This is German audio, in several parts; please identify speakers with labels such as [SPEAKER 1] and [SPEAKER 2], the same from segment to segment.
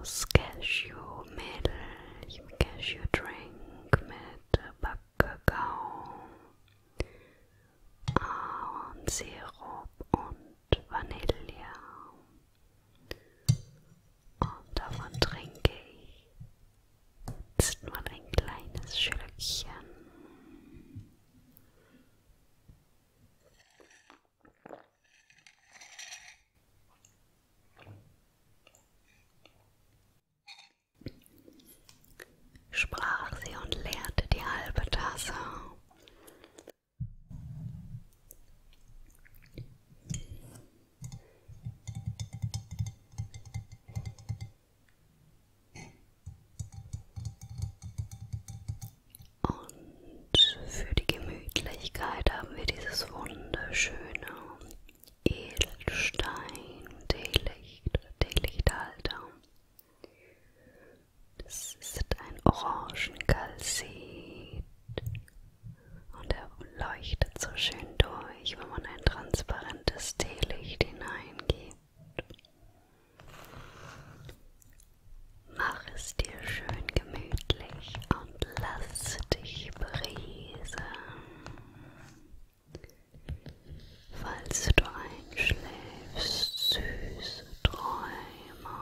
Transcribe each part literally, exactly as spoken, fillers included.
[SPEAKER 1] aus Cashewmilch, Cashew-Drink mit Backkakao, Ahornsirup und Vanille. Und davon trinke ich jetzt mal ein kleines Schlückchen. Sprach sie und leerte die halbe Tasse. Und für die Gemütlichkeit haben wir dieses wunderschöne Edelstein-Teelicht oder Teelichthalter. Das ist ein Orangenkalzit und er leuchtet so schön durch, wenn man ein transparentes Teelicht hineingibt. Mach es dir schön gemütlich und lass dich berieseln. Falls du einschläfst, süße Träume.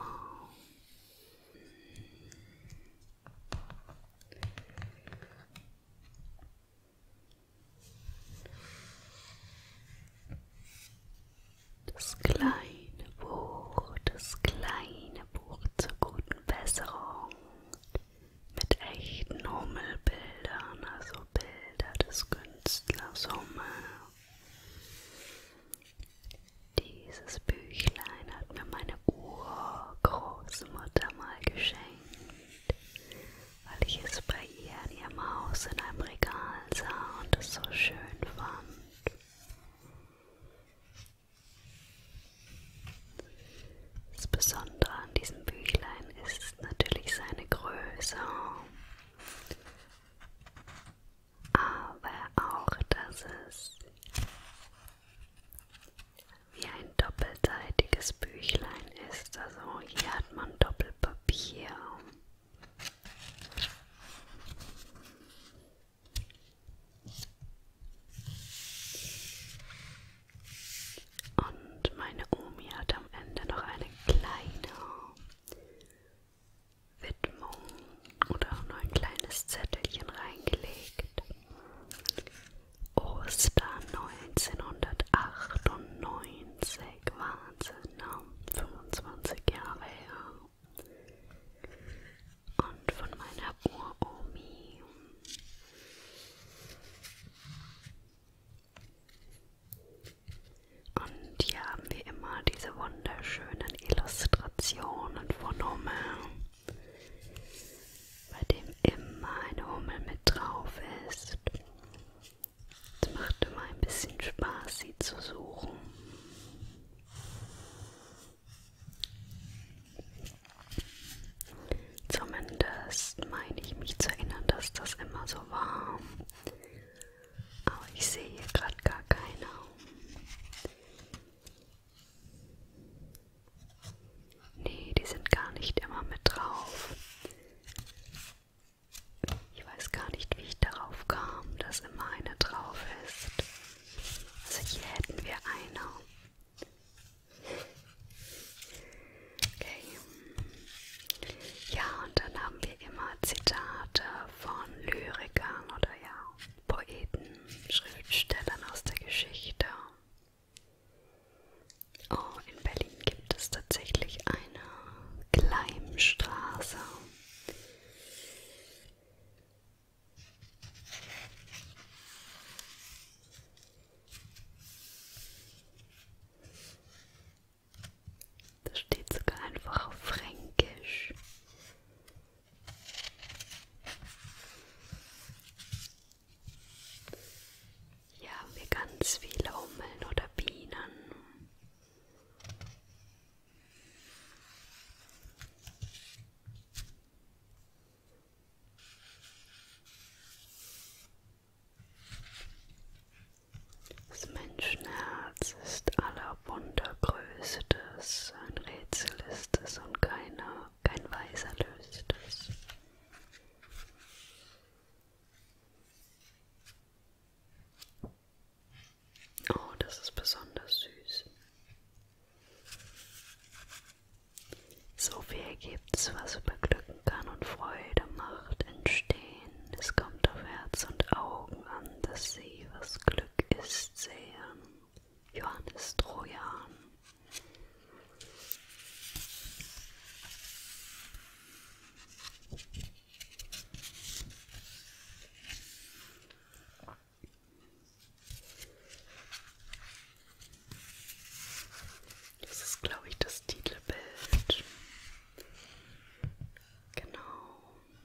[SPEAKER 1] Das kleine Buch, das kleine Buch zur guten Besserung mit echten Hummelbildern, also Bilder des Künstlers Hummel. Dieses Büchlein hat mir meine Urgroßmutter mal geschenkt, weil ich es bei ihr in ihrem Haus in einem Regal sah und es so schön fand. Das Besondere an diesem Büchlein ist natürlich seine Größe, aber auch, dass es wie ein doppelseitiges Büchlein ist. Also hier hat man Doppelpapier. Und meine Omi hat am Ende noch eine kleine Widmung oder nur ein kleines Zettelchen reingelegt. Ostern neunzehnhundertachtundneunzig, Wahnsinn, ne? fünfundzwanzig Jahre her. Und von meiner Uromi. Und hier haben wir immer diese wunderschönen Illustrationen von Hummel, bei dem immer eine Hummel mit drauf ist. Es macht immer ein bisschen Spaß, sie zu suchen. Zumindest meine ich mich zu erinnern, dass das immer so war. Aber ich sehe hier gerade gar keine. Nee, die sind gar nicht immer mit drauf. Ich weiß gar nicht, wie ich darauf kam, dass immer eine drauf ist. Also hier hätten wir eine. Okay. Ja, und dann haben wir immer Zitate von Lyrikern oder ja, Poeten, Schriftstellern aus der Geschichte. Oh, in Berlin gibt es tatsächlich eine Gleimstraße. dass sie, was Glück ist, sehen. Johannes Trojan. Das ist, glaube ich, das Titelbild. Genau.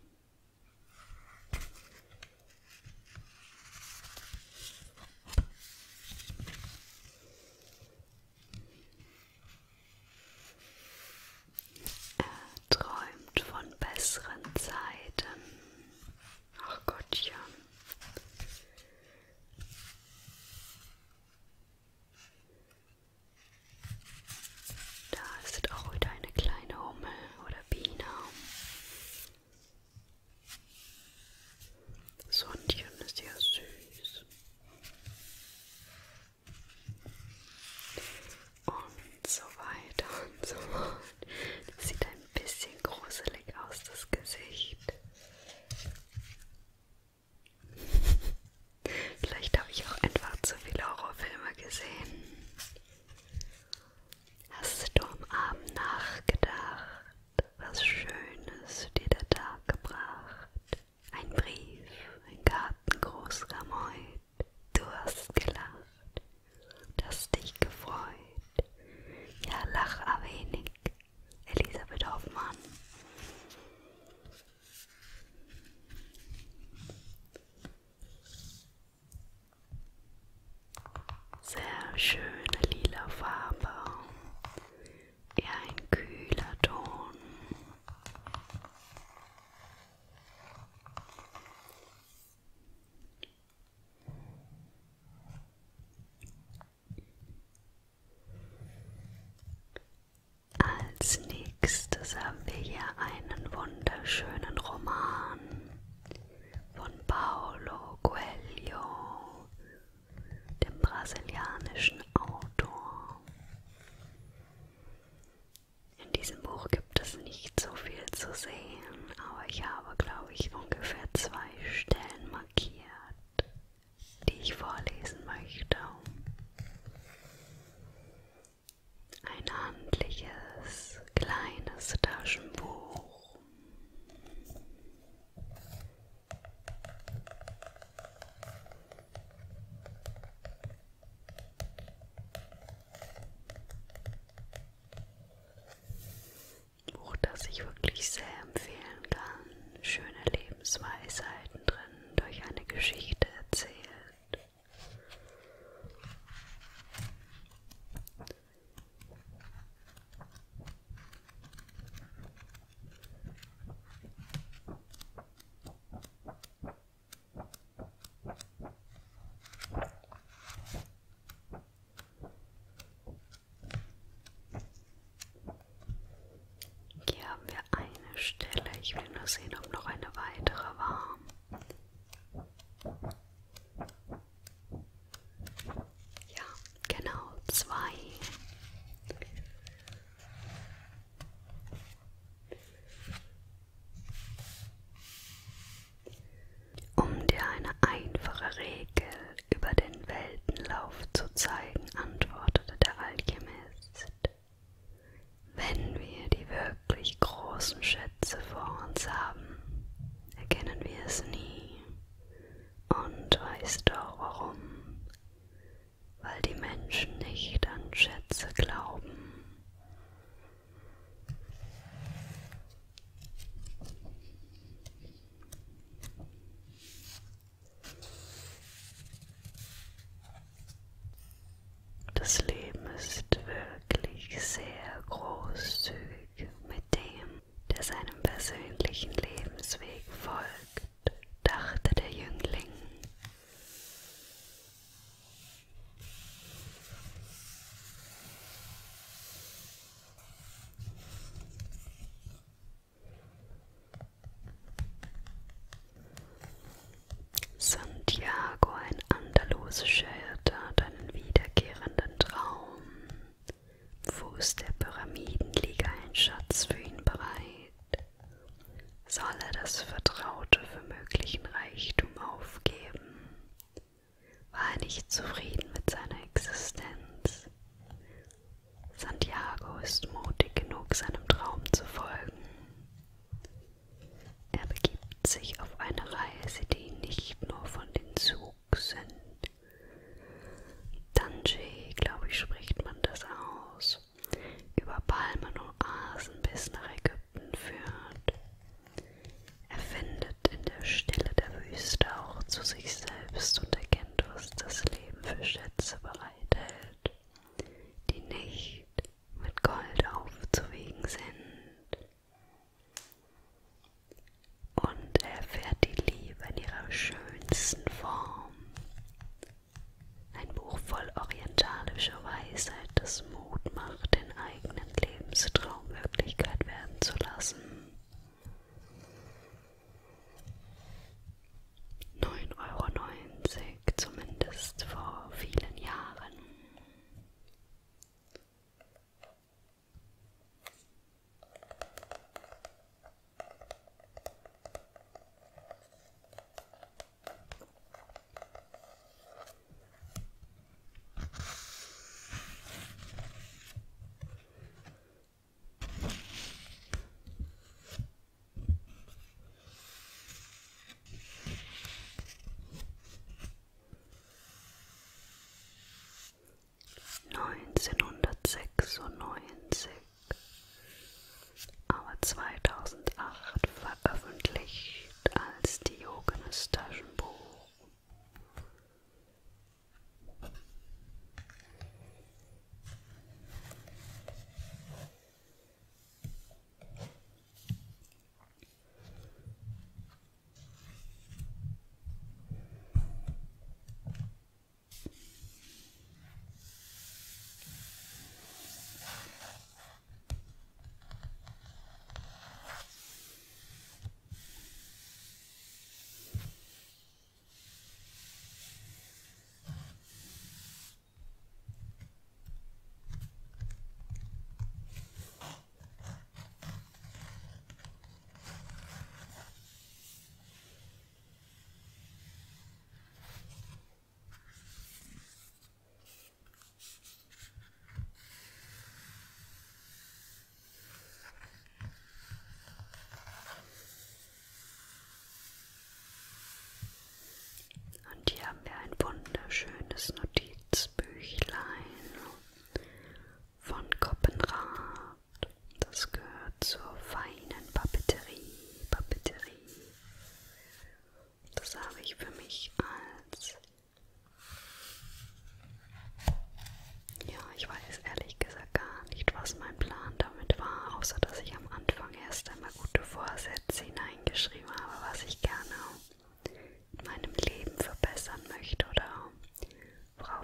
[SPEAKER 1] Er träumt von besseren Zeiten. Ach Gottchen. Da ist auch wieder eine kleine Hummel oder Biene. Das Hundchen ist ja süß. Und so weiter und so fort. Das sieht ein bisschen gruselig aus, das Gesicht. Vielleicht habe ich auch einfach zu viele Horrorfilme gesehen. Hast du am Abend nachgedacht, was Schönes dir der Tag gebracht? Ein Brief, ein Kartengruß kam heut. Du hast gelacht, hast dich gefreut. Ja, lach a wenig, Elisabeth Hoffmann. Sehr schöne lila Farbe. Ja, ein kühler Ton. Als nächstes haben wir hier einen wunderschönen Roman von Paulo Coelho, dem brasilianischen Autor. In diesem Buch gibt es nicht so viel zu sehen, aber ich habe, glaube ich, ungefähr zwei Stellen markiert, die ich vorlesen möchte. Ein handliches, kleines Taschenbuch. Buch, das ich wirklich sehr empfehlen kann. Schöne Lebensweisheiten drin, durch eine Geschichte erzählt. Hier haben wir eine Stelle. Ich will nur sehen, ob noch eine weitere war. Ja, genau, zwei. Um dir eine einfache Regel über den Weltenlauf zu zeigen, antwortete der Alchemist. Wenn wir die wirklich großen Schätze vor uns haben, erkennen wir es nie. Und weißt du auch warum? Weil die Menschen nicht an Schätze glauben. Das Leben ist wirklich sehr großzügig mit dem, der seinem persönlichen Lebensweg folgt, dachte der Jüngling. Santiago, ein andalusischer Hirte, hat einen wiederkehrenden Traum. Am Fuß der Pyramiden liege ein Schatz für ihn bereit. Soll er das Vertraute für möglichen Reichtum aufgeben? nicht zufrieden mit seiner Existenz. Santiago ist mutig genug, seinem Traum zu folgen. Er begibt sich auf eine Reise, die nicht nur von den Zug sind. Tanger, glaube ich, spricht man das aus, über Palmen und Oasen bis nach Ägypten führt. Er findet in der Stille der Wüste auch zu sich selbst und erkennt, was das Leben für Schätze bereithält, die nicht mit Gold aufzuwiegen sind. Und er erfährt die Liebe in ihrer schönsten Form. Ein Buch voll orientalischer Weisheit, das Mut macht, den eigenen Lebenstraum Wirklichkeit werden zu lassen. neun Euro neunzig, zumindest vor vielen Jahren. neunzehnhundertsechsundneunzig, aber zweitausendacht veröffentlicht als Diogenes Taschenbuch. Und hier haben wir ein wunderschönes Notizbüchlein von Koppenrad. Das gehört zur feinen Papeterie. Papeterie. Das habe ich für mich als, ja, ich weiß ehrlich gesagt gar nicht, was mein Plan damit war, außer dass ich am Anfang erst einmal gute Vorsätze hineingeschrieben habe, was ich gerne in meinem Leben verbessern möchte oder worauf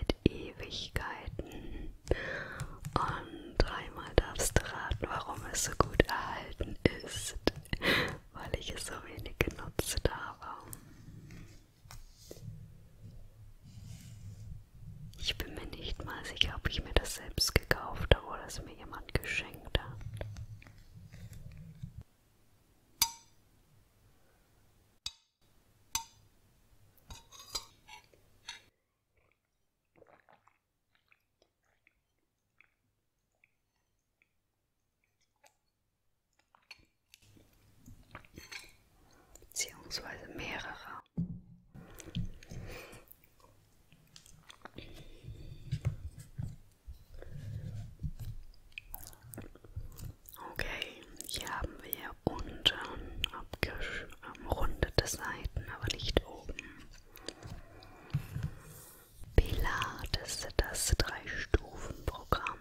[SPEAKER 1] seit Ewigkeiten. Und dreimal darfst du raten, warum es so gut erhalten ist, weil ich es so wenig genutzt habe. Ich bin mir nicht mal sicher, ob ich mir das selbst gekauft habe oder es mir jemand geschenkt hat. Beziehungsweise mehrere. Okay, hier haben wir unten abgerundete Seiten, aber nicht oben. Pilates, das Drei-Stufen-Programm.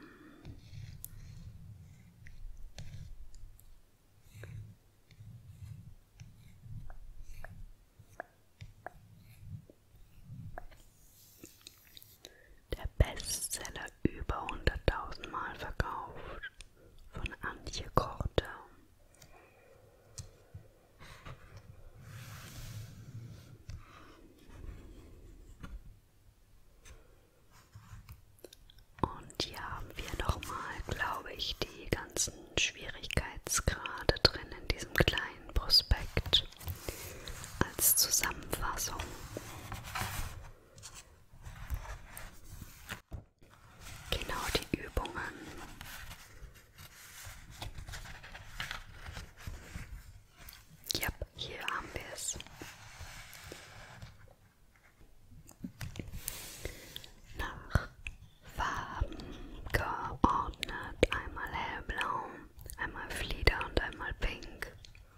[SPEAKER 1] Der Bestseller über hunderttausend Mal verkauft von Antje Korte. Und hier haben wir nochmal, glaube ich, die ganzen Schwierigkeitsgrade drin in diesem kleinen Prospekt als Zusammenfassung. Genau die Übungen. Ja, hier haben wir es. Nach Farben geordnet. Einmal hellblau, einmal Flieder und einmal pink.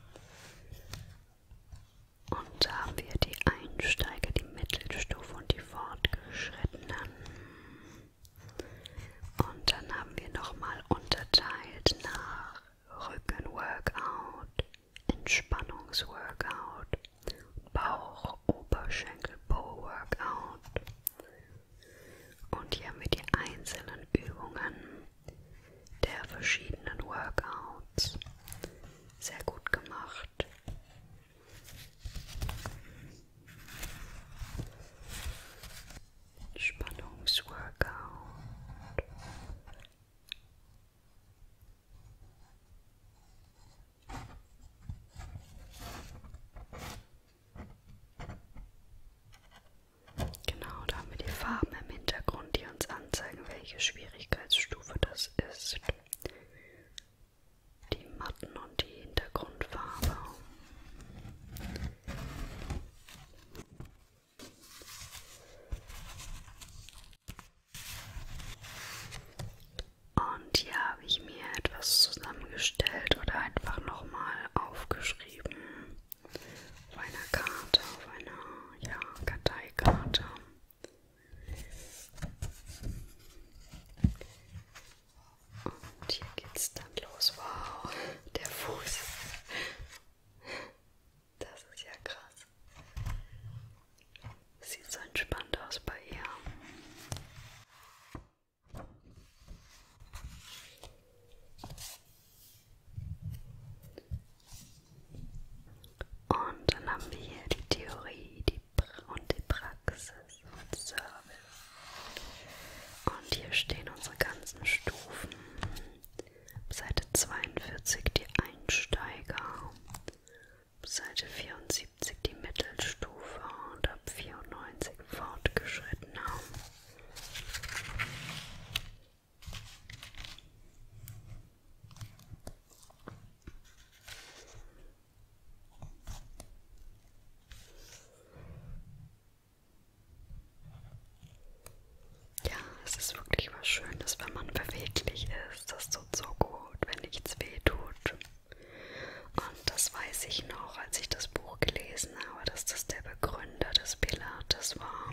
[SPEAKER 1] Und da haben wir die Einsteiger, die Mittelstufe und die Fortgeschrittenen. Und dann haben wir nochmal unterteilt nach Rückenworkout, Entspannungsworkout, Bauch, Oberschenkel, Po-Workout. Und hier haben wir die einzelnen Übungen der verschiedenen Workouts. Sehr gut gemacht. Entspannungsworkout. Genau, da haben wir die Farben im Hintergrund, die uns anzeigen, welche Schwierigkeitsstufe das ist. Die Matten und die Hintergrundfarbe. Und hier habe ich mir etwas zusammengestellt oder einfach nochmal aufgeschrieben auf einer Karte, auf einer ja, Karteikarte. Und hier geht's dann los. Wow, der Fuß. Das ist ja krass. Sieht so entspannt aus bei ihr. Und dann haben wir hier die Theorie die Pr und die Praxis und Service. Und hier stehen unsere ganzen Stufen. Seite zweiundvierzig die Einsteiger, Seite vierundsiebzig die Mittelstufe und ab vierundneunzig Fortgeschrittene. Ja, es ist wirklich was Schönes, wenn man beweglich ist. Das tut so gut, wenn nichts weh tut. Und das weiß ich noch, als ich das Buch gelesen habe, dass das der Begründer des Pilates war.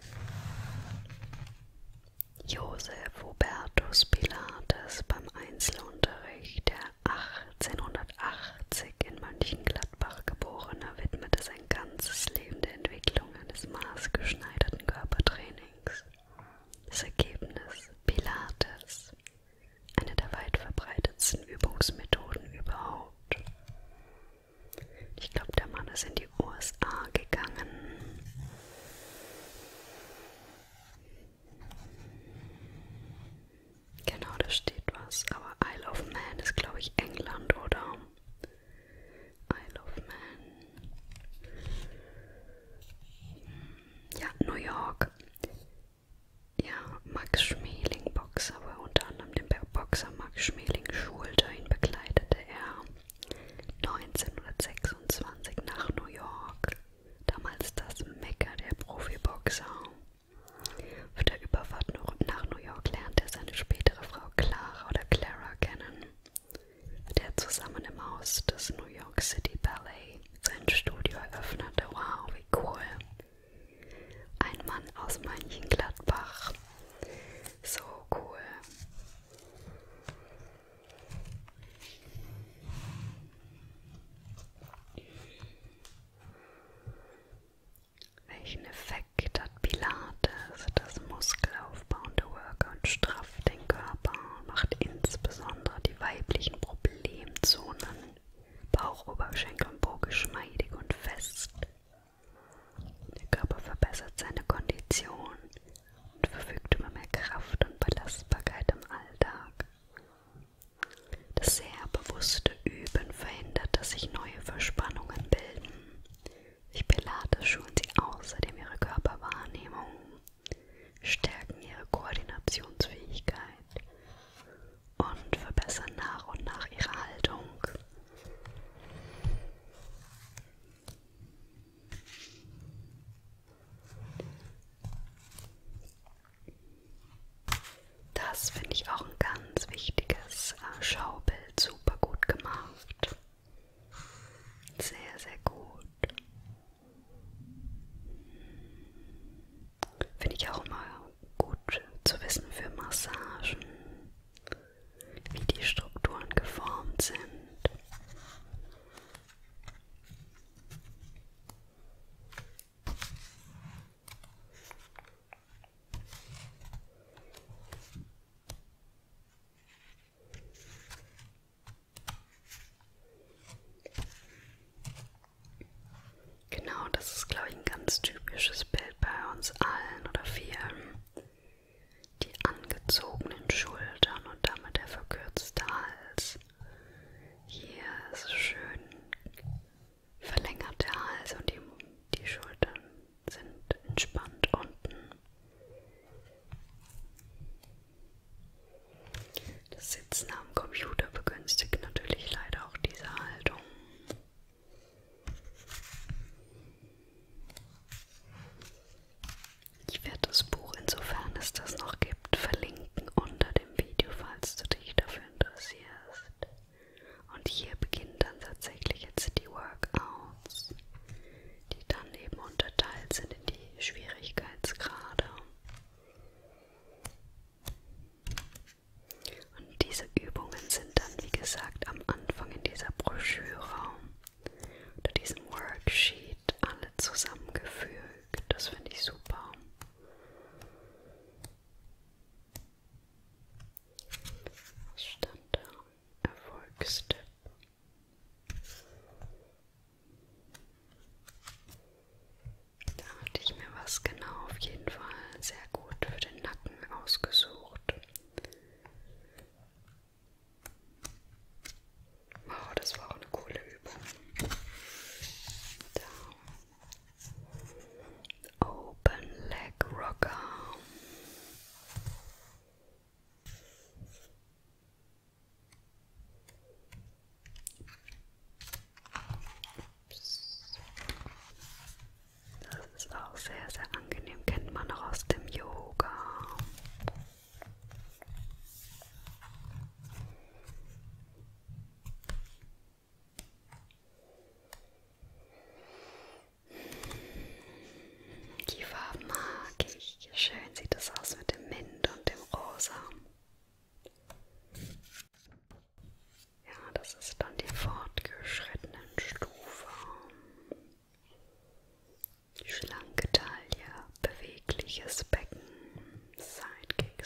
[SPEAKER 1] Joseph Hubertus Pilates beim Einzelunterricht, der achtzehnhundertachtzig in Mönchengladbach geborene, widmete sein ganzes Leben der Entwicklung eines maßgeschneiderten Körpertrainings. das Ergebnis Pilates, eine der weit verbreitetsten Übungsmethoden überhaupt. Ich glaube, der Mann ist in die U S A gegangen. Genau, da steht was, aber Isle of Man ist, glaube ich, England, oder? Isle of Man. Ja, New York. Ja, Max Schmeling, Boxer, wo er unter anderem den Boxer Max Schmeling schulte. Ihn begleitete er neunzehnhundertsechsundzwanzig nach New York, damals das Mekka der Profiboxer. Auf der Überfahrt nach New York lernte er seine spätere Frau Clara oder Clara kennen, mit der zusammen im Haus des New York City Ballet sein Studio eröffnete. Wow, wie cool! Ein Mann aus Mönchengladbach. So cool. Welchen Effekt hat Pilates? Das muskelaufbauende Workout strafft den Körper und macht insbesondere die weiblichen Problemzonen, Bauch, Oberschenkel und Po geschmeidig und fest. Der Körper verbessert seine Kondition und verfügt über mehr Kraft und Belastbarkeit im Alltag. Das sehr bewusste Üben verhindert, dass sich neue Verspannungen bilden. Durch Pilates schulen sie außerdem ihre Körperwahrnehmung, stärken ihre Koordinationsfähigkeit und verbessern nach und nach ihre Haltung. Das finde ich auch ein ganz wichtiges äh, Schaubild, super gut gemacht. Sehr, sehr gut. Finde ich auch immer gut zu wissen für Massagen, wie die Strukturen geformt sind. Genau, das ist, glaube ich, ein ganz typisches Bild bei uns allen oder vielen. Die angezogenen Schultern und damit der verkürzte Hals. Hier ist schön verlängert der Hals und die, die Schultern sind entspannt unten. Das Sitzen am Computer begünstigt natürlich leider auch diese Haltung.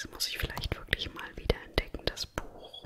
[SPEAKER 1] Das muss ich vielleicht wirklich mal wieder entdecken, das Buch.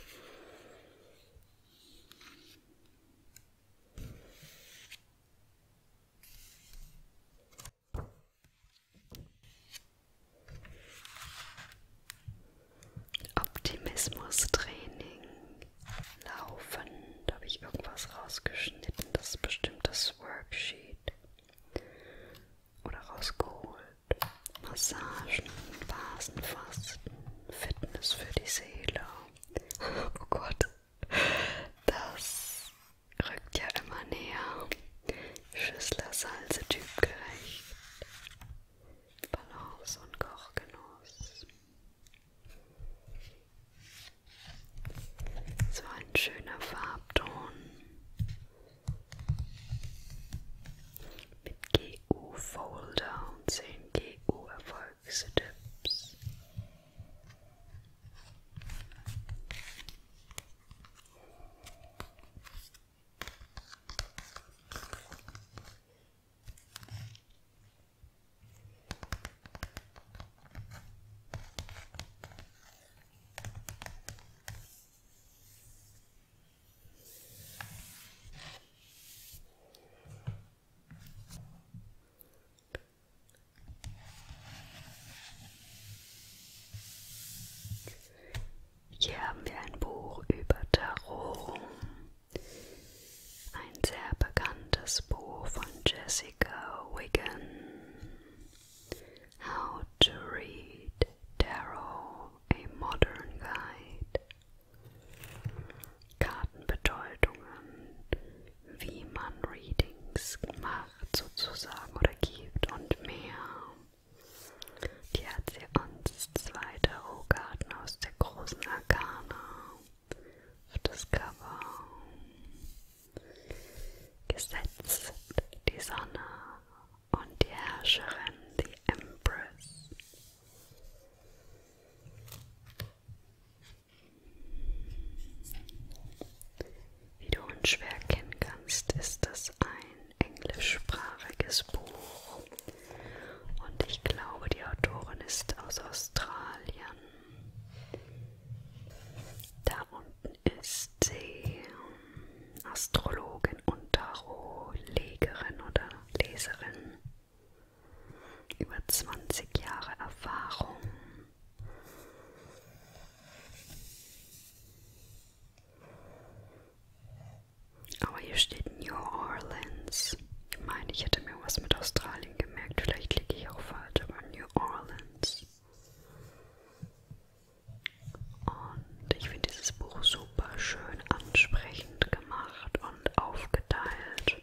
[SPEAKER 1] Optimismus-Training. Laufen. Da habe ich irgendwas rausgeschnitten. Das ist bestimmt das Worksheet. Oder rausgeholt. Massagen, Vasenfasten, Fitness für die Seele. Oh Gott, das rückt ja immer näher. Schüssler Salze typgerecht. Balance und Kochgenuss. So ein schöner Farbton. Mit G U-Folder und zehn G U-Erfolgstipps. Hier haben wir ein Buch über Tarot. Ein sehr bekanntes Buch von Jessica Wiggin. How to Read Tarot, a Modern Guide. Kartenbedeutungen, wie man Readings macht sozusagen oder gibt und mehr. Die hat sie uns zwei Tarotkarten aus der großen Arkana auf das Cover gesetzt. Die Sonne und die Herrscherin, die Empress. Wie du unschwer erkennen kannst, ist das ein englischsprachiges Buch. Und ich glaube, die Autorin ist aus Australien. Da unten ist sie Astrologin und Tarotlegerin oder Leserin. Über zwanzig Jahre Erfahrung. Aber hier steht New Orleans. Ich meine, ich hätte mir was mit Australien gemerkt. Vielleicht liege ich auch falsch, aber New Orleans. Und ich finde dieses Buch super schön ansprechend gemacht und aufgeteilt.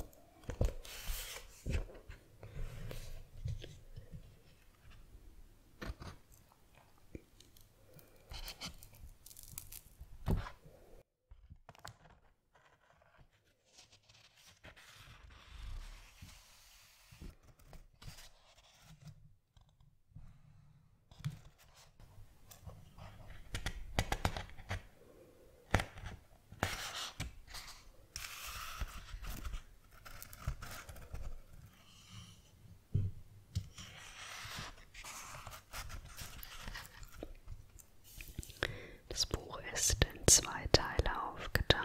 [SPEAKER 1] Das Buch ist in zwei Teile aufgeteilt.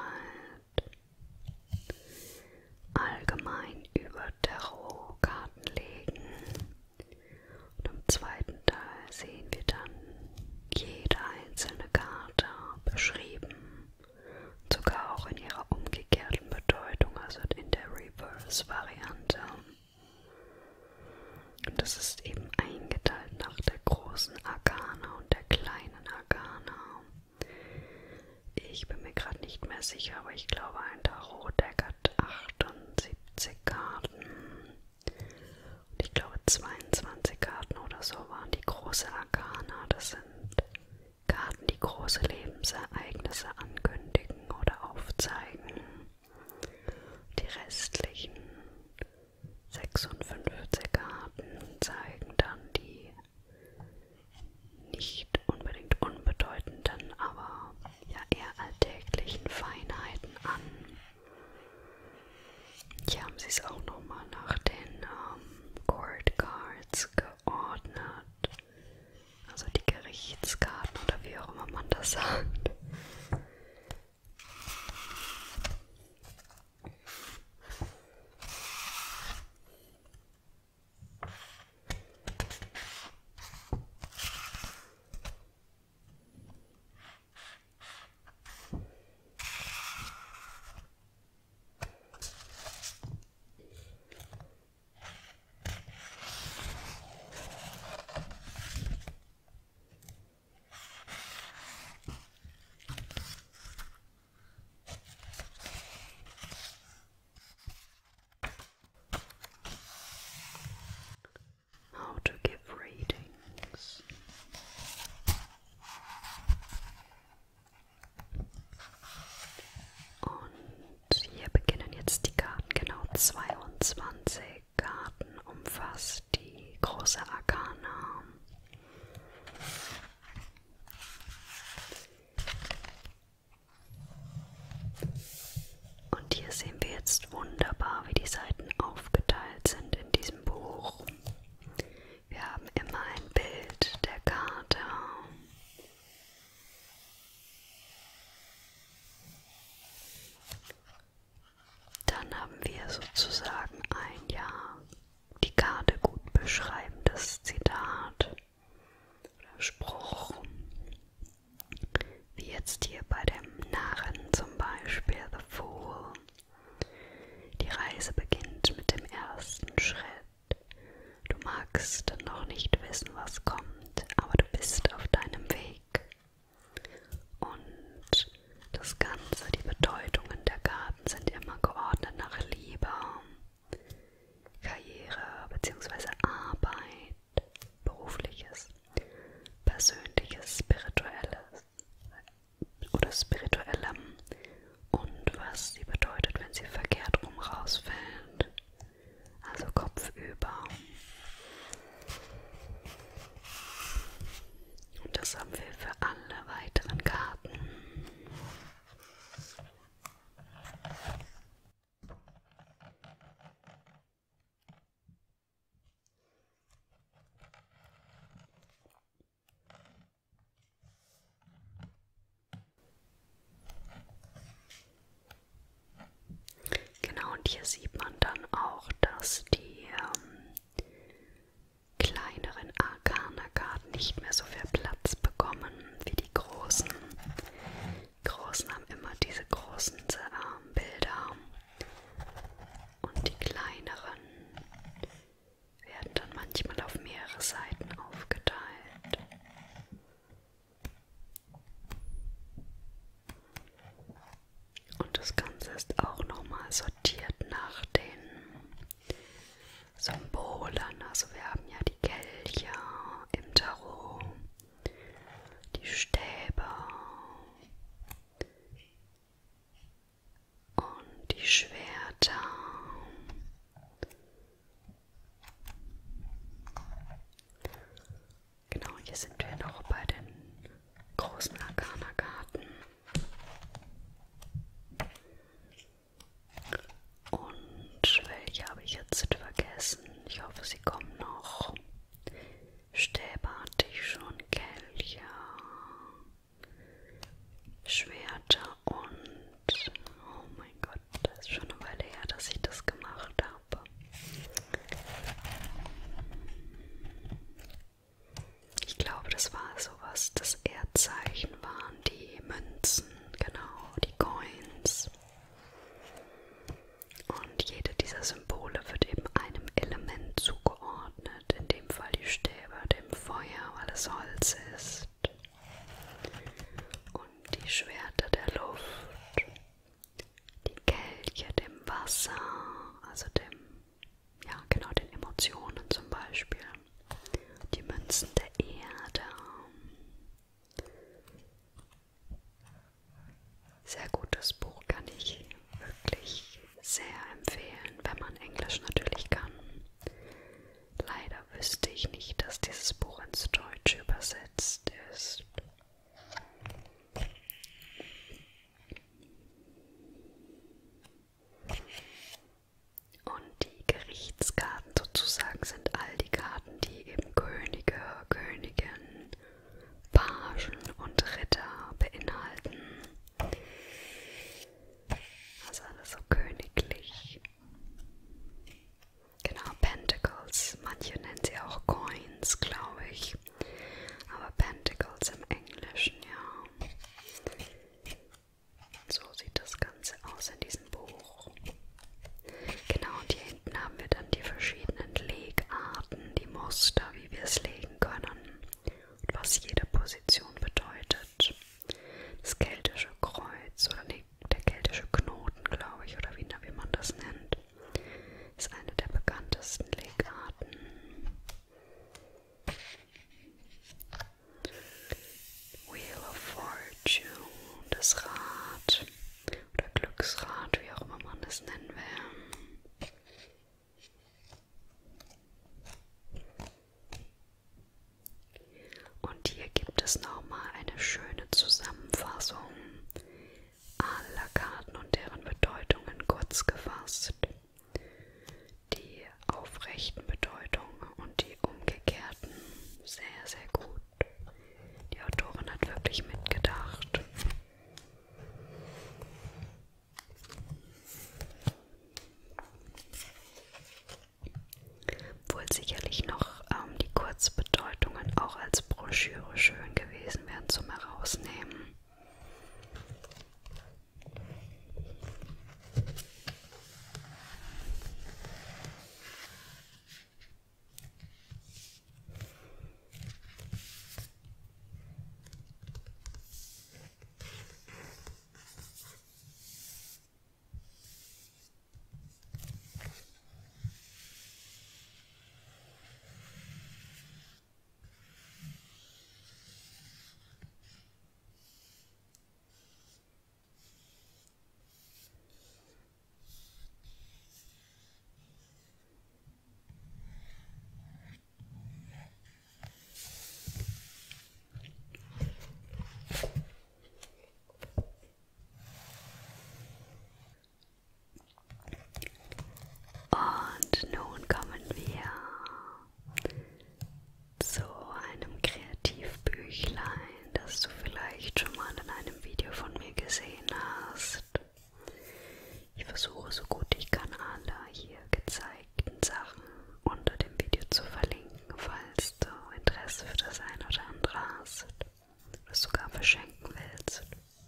[SPEAKER 1] Allgemein über Tarotkartenlegen. Und im zweiten Teil sehen wir dann jede einzelne Karte beschrieben. Sogar auch in ihrer umgekehrten Bedeutung, also in der Reverse-Variante. Und das ist eben eingeteilt nach der großen Arkana und der kleinen Arkana. Ich bin mir gerade nicht mehr sicher, aber ich glaube, ein Tarot-Deck hat achtundsiebzig Karten. Und ich glaube, zweiundzwanzig Karten oder so waren die große Arkana. Das sind Karten, die große Lebensereignisse ankündigen oder aufzeigen. Die restlichen sechsundfünfzig Karten zeigen dann die nicht unbedingt unbedeutenden, aber ja eher alltäglichen Feinheiten an. Hier haben sie es auch nochmal nach den ähm, Court Cards geordnet. Also die versagt. How to give readings. Und hier beginnen jetzt die Karten, genau zweiundzwanzig Karten umfasst die große Arkana. Und hier sehen wir jetzt wunderbar, wie die Seiten aufgeteilt sind in diesem Buch. Wir haben immer ein Bild der Karte. Dann haben wir sozusagen ein, ja, die Karte gut beschreibendes Zitat oder Spruch. Wie jetzt hier bei dem Narren zum Beispiel, The Fool. Die Reise beginnt mit dem ersten Schritt. Du magst noch nicht wissen, was kommt, aber du bist auf deinem Weg. Und das Ganze, die Bedeutungen der Karten sind immer geordnet nach Liebe, Karriere bzw. Arbeit, berufliches, persönliches, spirituelles oder spirituellem und was sie bedeutet, wenn sie verkehrt rum rausfällt, also kopfüber. Und das haben wir für alle weiteren Karten. Genau, und hier sieht man dann auch, dass die ähm, kleineren Arkana-Karten nicht mehr so viel Platz bekommen wie die großen. Die großen haben immer diese großen äh, Bilder und die kleineren werden dann manchmal auf mehrere Seiten aufgeteilt. Und das Ganze ist auch nochmal sortiert nach den Symbolen. Also wir haben ja die Kelche im Tarot, die Stäbe und die Schwerter. Genau, hier sind wir noch bei den großen Arkana-Karten. Und welche habe ich jetzt vergessen? Ich hoffe, sie kommen noch. Stäbe hatte ich schon, Kelche, Schwerter und, oh mein Gott, das ist schon eine Weile her, dass ich das gemacht habe. Ich glaube, das war sowas, das Erdzeichen waren die Münzen, genau, die Coins. Und jede dieser Symbole wird eben einem Element zugeordnet, in dem Fall die Stäbe, dem Feuer, weil es Holz ist. Und die Schwerter der Luft, die Kelche dem Wasser, also dem, ja genau, den Emotionen zum Beispiel, die Münzen der Erde. Position bedeutet. Das keltische Kreuz oder nee, der keltische Knoten, glaube ich, oder wie, wie man das nennt, ist eine der bekanntesten Legarten. Wheel of Fortune, das Rad oder Glücksrad, wie auch immer man es nennen will. Und hier gibt es nochmal eine schöne Zusammenfassung aller Karten und deren Bedeutungen kurz gefasst. Die aufrechten Bedeutungen und die umgekehrten sehr, sehr gut. Die Autorin hat wirklich mitgedacht. Obwohl sicherlich noch ähm, die Kurzbedeutungen auch als Broschüre schön gewesen wären zum Herausnehmen. Und nun kommen wir zu einem Kreativbüchlein, das du vielleicht schon mal in einem Video von mir gesehen hast. Ich versuche so gut ich kann alle hier gezeigten Sachen unter dem Video zu verlinken, falls du Interesse für das eine oder andere hast oder sogar verschenken willst.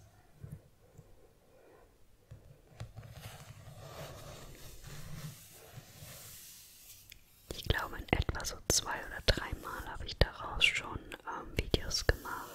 [SPEAKER 1] Ich glaube, in etwa so zwei oder dreimal habe ich daraus schon ähm, Videos gemacht.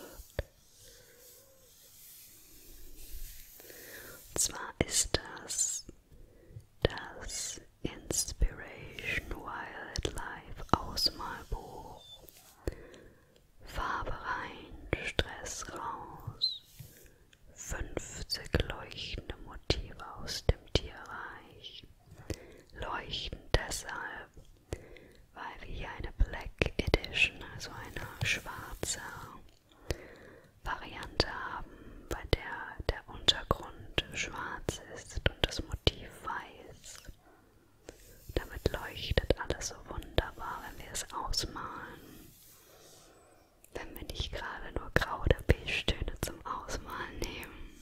[SPEAKER 1] Und zwar ist das das Inspiration Wildlife Ausmalbuch. Farbe rein, Stress raus. fünfzig leuchtende Motive aus dem Tierreich. Leuchtend deshalb, weil wir hier eine Black Edition, also eine schwarze Variante haben, bei der der Untergrund schwarz ist und das Motiv weiß. Damit leuchtet alles so wunderbar, wenn wir es ausmalen. Wenn wir nicht gerade nur Grau- oder Beige-Töne zum Ausmalen nehmen.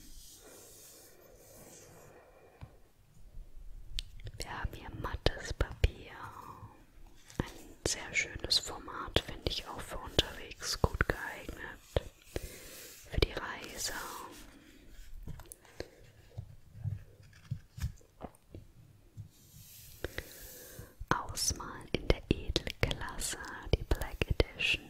[SPEAKER 1] Wir haben hier mattes Papier. Ein sehr schönes Format, finde ich auch für unterwegs gut geeignet. Für die Reise. Ausmalen in der Edelklasse, die Black Edition.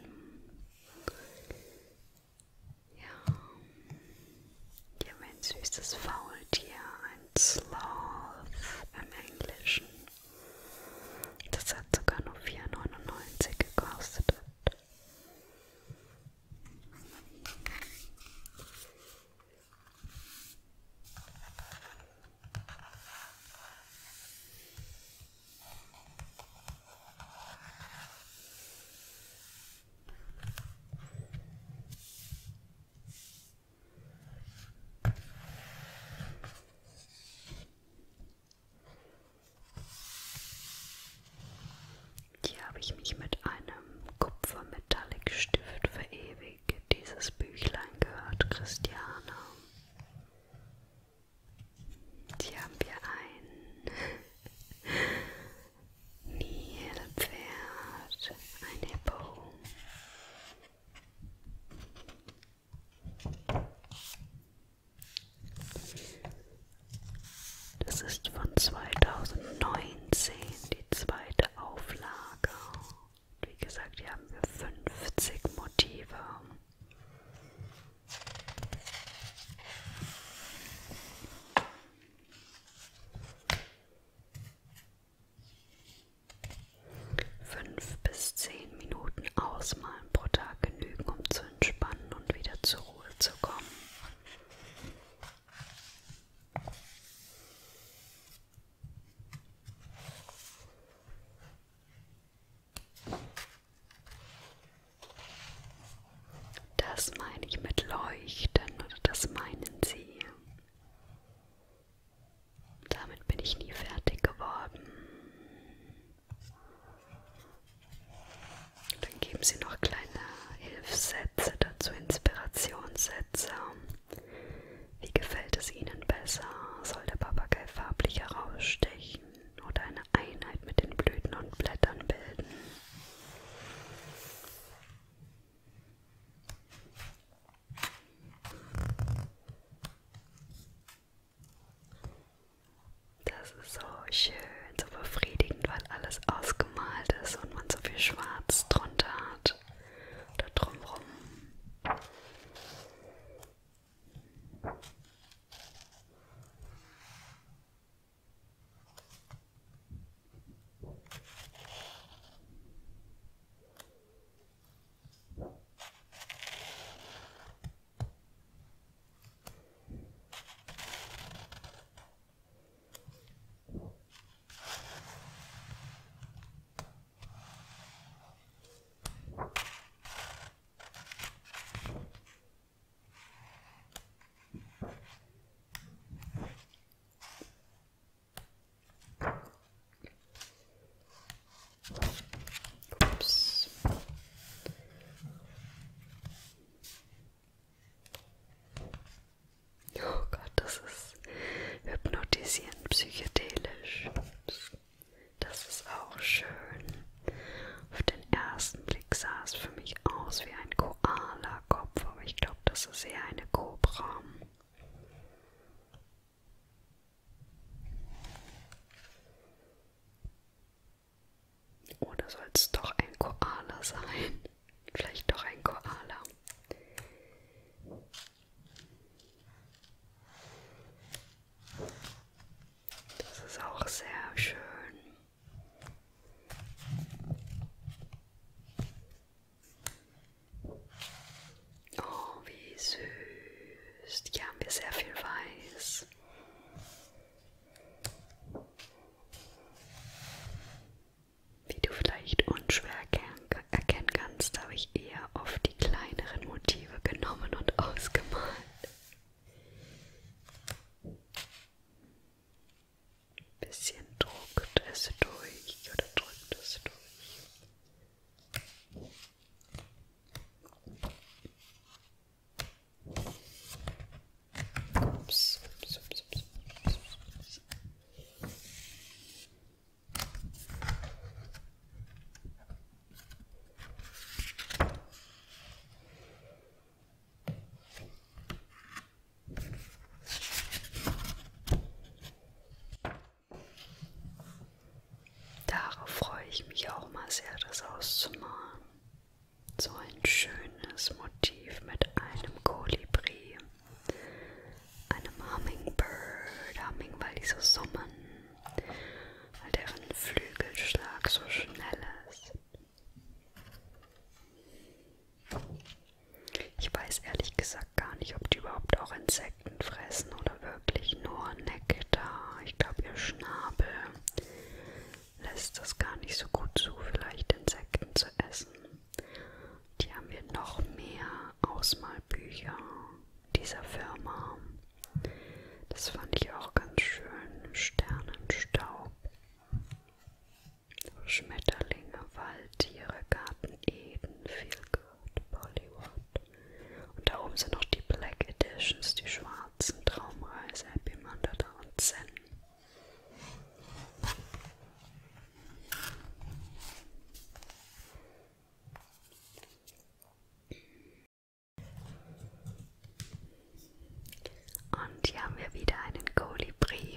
[SPEAKER 1] Ja. Hier haben wir ein süßes Faultier, ein Sloth im Englischen. Das hat sogar nur vier neunundneunzig gekostet. Hier habe ich mich mit einem Kupfer-Metallic-Stift verewigt. Dieses Büchlein gehört Christiane. Hier haben wir ein Nilpferd, ein Hippo. Das ist von zweitausendneunzehn, die zweite Auflage. ist so schön, so befriedigend, weil alles ausgemalt ist und man so viel Schwarz drunter hat. Oder drumherum. Ups. Oh Gott, das ist hypnotisierend psychedelisch. Das ist auch schön. Auf den ersten Blick sah es für mich aus wie ein Koala-Kopf, aber ich glaube, das ist eher eine Kobra. Oder soll es doch ein Koala sein? Vielleicht doch ein Koala. Das ist auch sehr schön. Oh, wie süß. Hier haben wir sehr viel Weiß. Wie du vielleicht unschwer erkennen kannst, habe ich eher oft die kleineren Motive genommen und ausgemalt. Bisschen druckt es durch oder drückt es durch. Ups, ups, ups, ups, ups, ups. Darauf freue ich mich auch mal sehr, das auszumalen. So ein schönes Motiv mit einem Kolibri, einem Hummingbird, Humming, weil die so summen, weil deren Flügelschlag so schnell ist. Ich weiß ehrlich gesagt gar nicht, ob die überhaupt auch Insekten fressen oder wirklich nur Nektar. Ich glaube, ihr Schnabel lässt das gar nicht so gut zu, vielleicht Insekten zu essen. Die haben wir noch mehr Ausmalbücher dieser Firma. Das fand ich auch ganz schön. Sternenstaub, Schmetterlinge, Waldtiere, Garten Eden, Feelgood, Bollywood. Und da oben sind noch die Black Editions, die schwarzen, Traumreise, Happy Mandala und Zen. Und hier haben wir wieder einen Kolibri.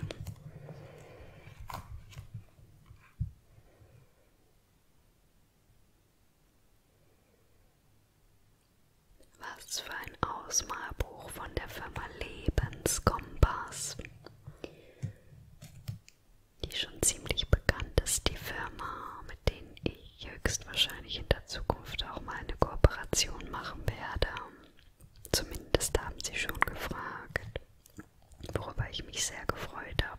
[SPEAKER 1] Was für ein Ausmalbuch von der Firma Lebenskompass, die schon ziemlich bekannt ist, die Firma, mit denen ich höchstwahrscheinlich in der Zukunft auch mal eine Kooperation machen werde. Zumindest haben sie schon gefragt, worüber ich mich sehr gefreut habe.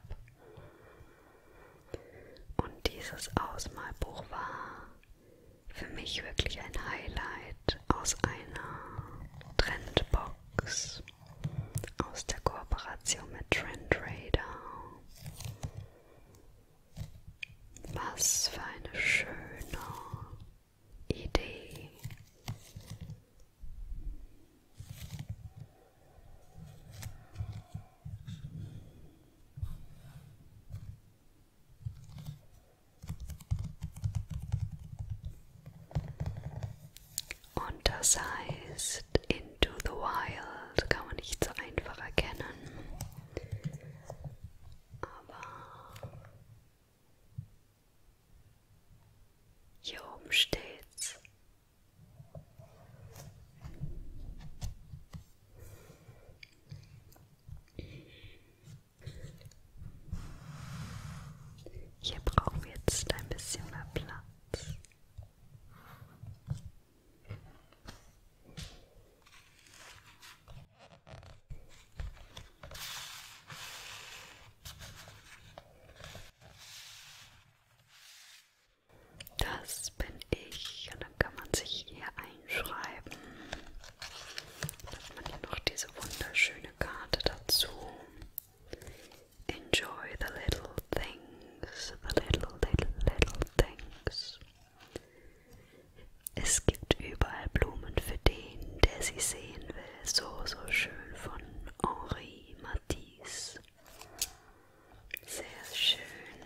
[SPEAKER 1] Und dieses Ausmalbuch war für mich wirklich ein Highlight aus einer Trendbox, aus der Kooperation mit Trendrader. Was für eine schöne Idee. Und das heißt, Into the Wild kann man nicht so einfach erkennen. Aber so schön von Henri Matisse. Sehr schön.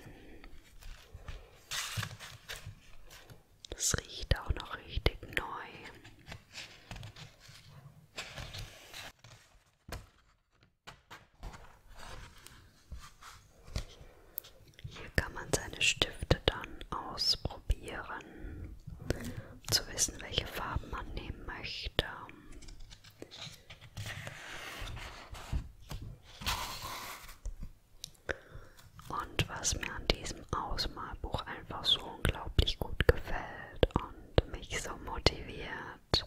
[SPEAKER 1] Das riecht auch noch richtig neu. Hier kann man seine Stifte dann ausprobieren, um zu wissen, welche Farben man nehmen möchte. Und was mir an diesem Ausmalbuch einfach so unglaublich gut gefällt und mich so motiviert,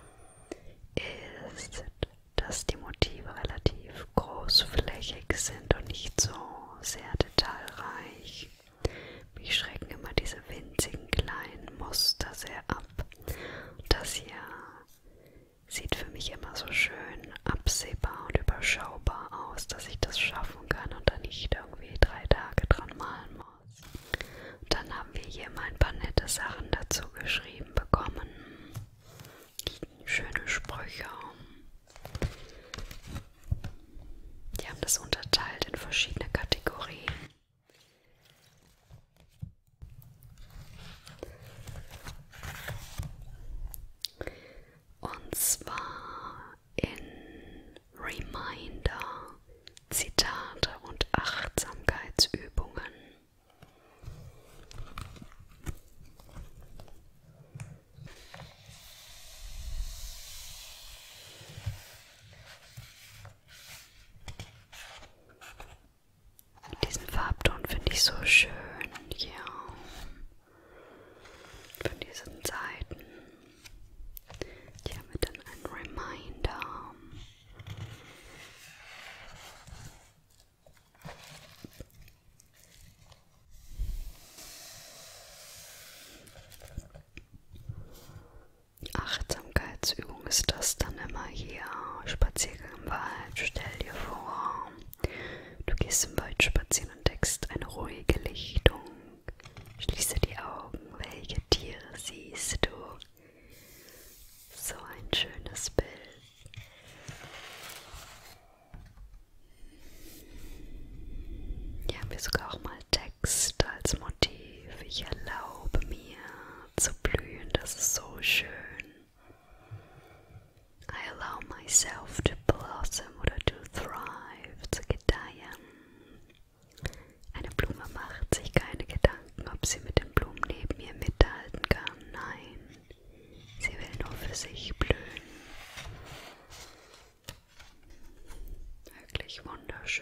[SPEAKER 1] ist, dass die Motive relativ großflächig sind und nicht so sehr detailreich. Mich schrecken immer diese winzigen kleinen Muster sehr ab. Das hier sieht für mich immer so schön absehbar und überschaubar aus, dass ich das schaffen kann und dann nicht irgendwie drei Tage dran malen muss. Und dann haben wir hier mal ein paar nette Sachen dazu geschrieben bekommen. Schöne Sprüche. Die haben das unterteilt in verschiedene Kategorien. Und zwar in Reminder, Zitate und Achtsamkeitsübungen. Diesen Farbton finde ich so schön hier von diesen Seiten. Hier haben wir dann ein Reminder. Achtsamkeitsübung ist das dann immer hier. Spaziergang im Wald. Stell dir vor, du gehst im Wald spazieren und entdeckst eine ruhige Lichtung. Schließe die Augen. Welche Tiere siehst du? So ein schönes Bild. Hier haben wir sogar auch mal Text als Motiv. Ich erlaube mir zu blühen. Das ist so schön. I allow myself to blossom oder to thrive, zu gedeihen. Eine Blume macht sich keine Gedanken, ob sie mit den Blumen neben ihr mithalten kann. Nein, sie will nur für sich blühen. Wirklich wunderschön.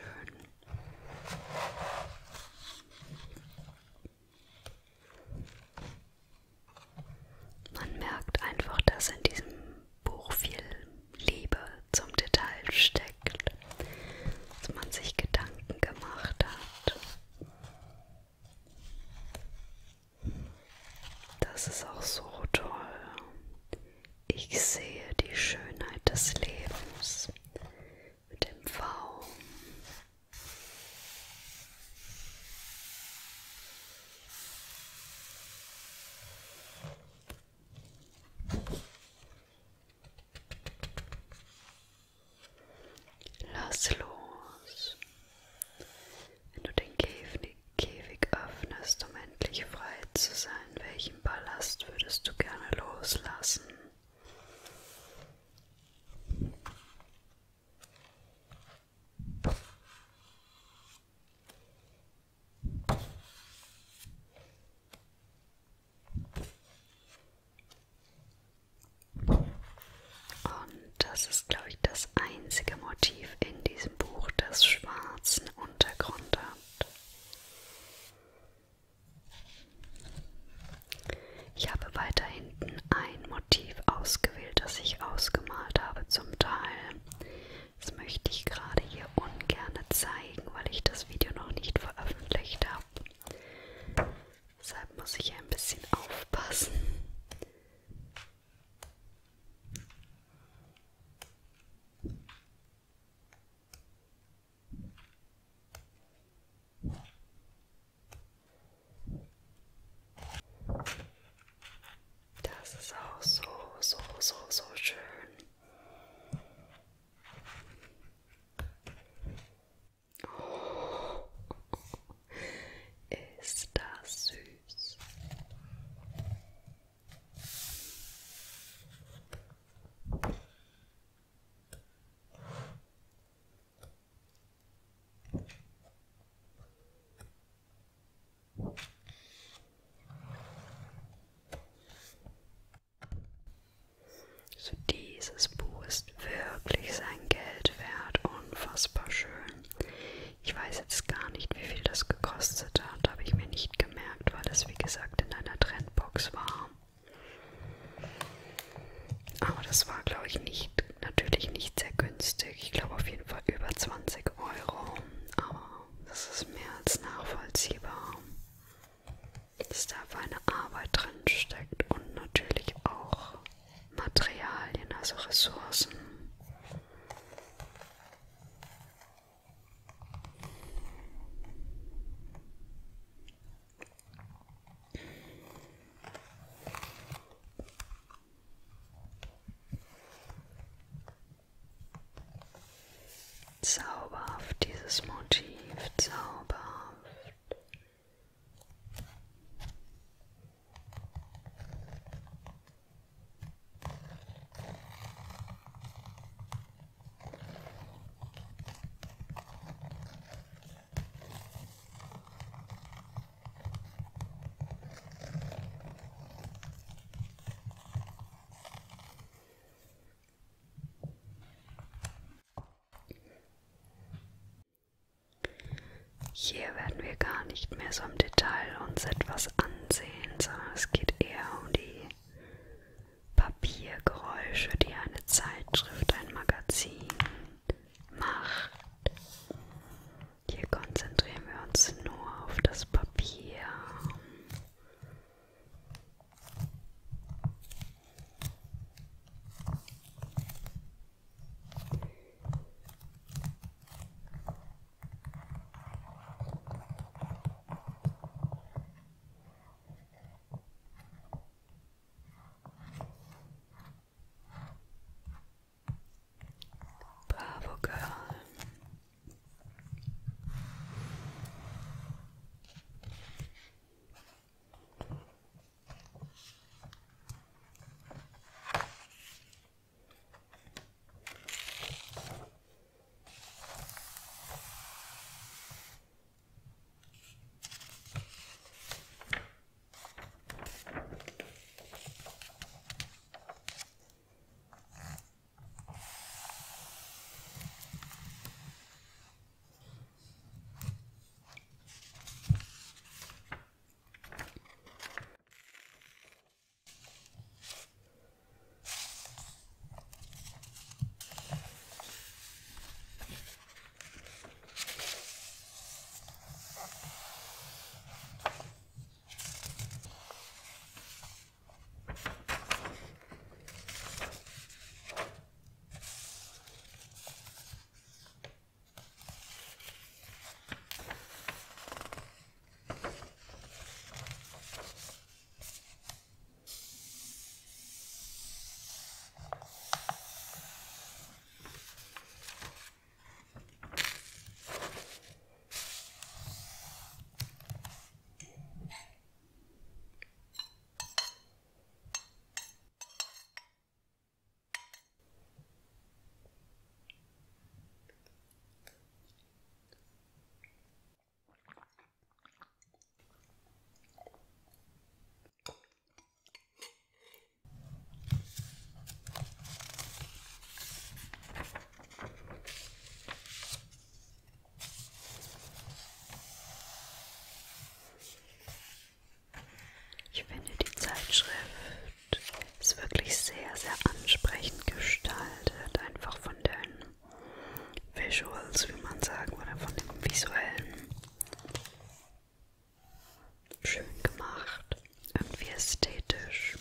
[SPEAKER 1] Man merkt einfach, dass in diesem Buch viel Liebe zum Detail steckt, dass man sich Gedanken gemacht hat. Das ist auch so toll. Ich sehe die Schönheit des Lebens mit dem V. Lass los. Wenn du den Käfig, Käfig öffnest, um endlich frei zu sein, welchen Ballast würdest du gerne loslassen? Und das ist, glaube ich, das einzige Motiv in diesem Buch, das schwarzen Untergrund hat. Ich habe weiter hinten ein Motiv ausgewählt, das ich ausgemalt habe zum Teil. Das möchte ich gerade hier ungern zeigen, weil ich das Video noch nicht veröffentlicht habe. Deshalb muss ich ein bisschen aufpassen. dieses Buch ist wirklich sein Geld wert, unfassbar schön. Ich weiß jetzt gar nicht, wie viel das gekostet hat, habe ich mir nicht gemerkt, weil es wie gesagt in einer Trendbox war. Aber das war, glaube ich, nicht, natürlich nicht sehr günstig. Ich glaube auf jeden Fall über zwanzig Euro. Aber das ist mehr als nachvollziehbar, dass da für eine Arbeit drin steckt und natürlich auch Materialien, also Ressourcen. Zauberhaft, dieses Motiv, zauberhaft. Hier werden wir gar nicht mehr so im Detail uns etwas ansehen, sondern es geht eher um die Papiergeräusche, die eine Zeitschrift, ein Magazin macht. Hier konzentrieren wir uns nur auf das Papier. Bravo, Girl. Ich finde, die Zeitschrift ist wirklich sehr, sehr ansprechend gestaltet. Einfach von den Visuals, wie man sagen würde, von dem Visuellen. Schön gemacht, irgendwie ästhetisch.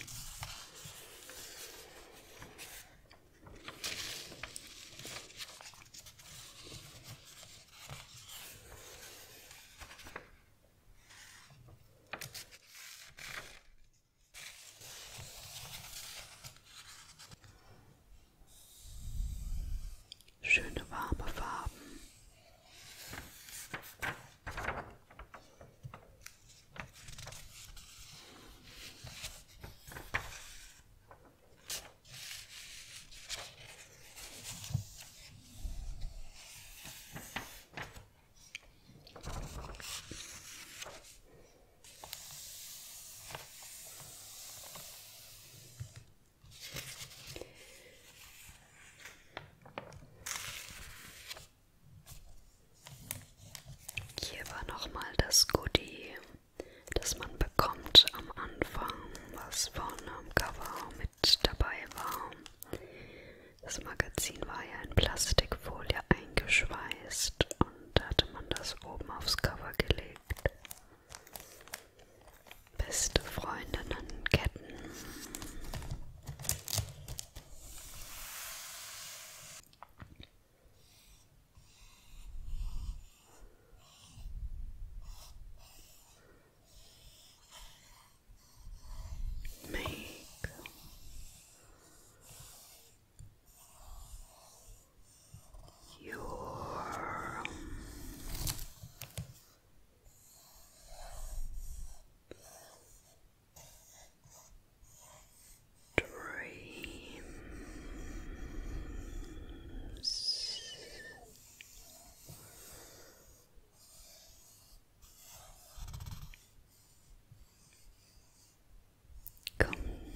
[SPEAKER 1] war ja in Plastikfolie eingeschweißt und da hatte man das oben aufs Cover gelegt. Beste Freundinnenketten. Make your dreams come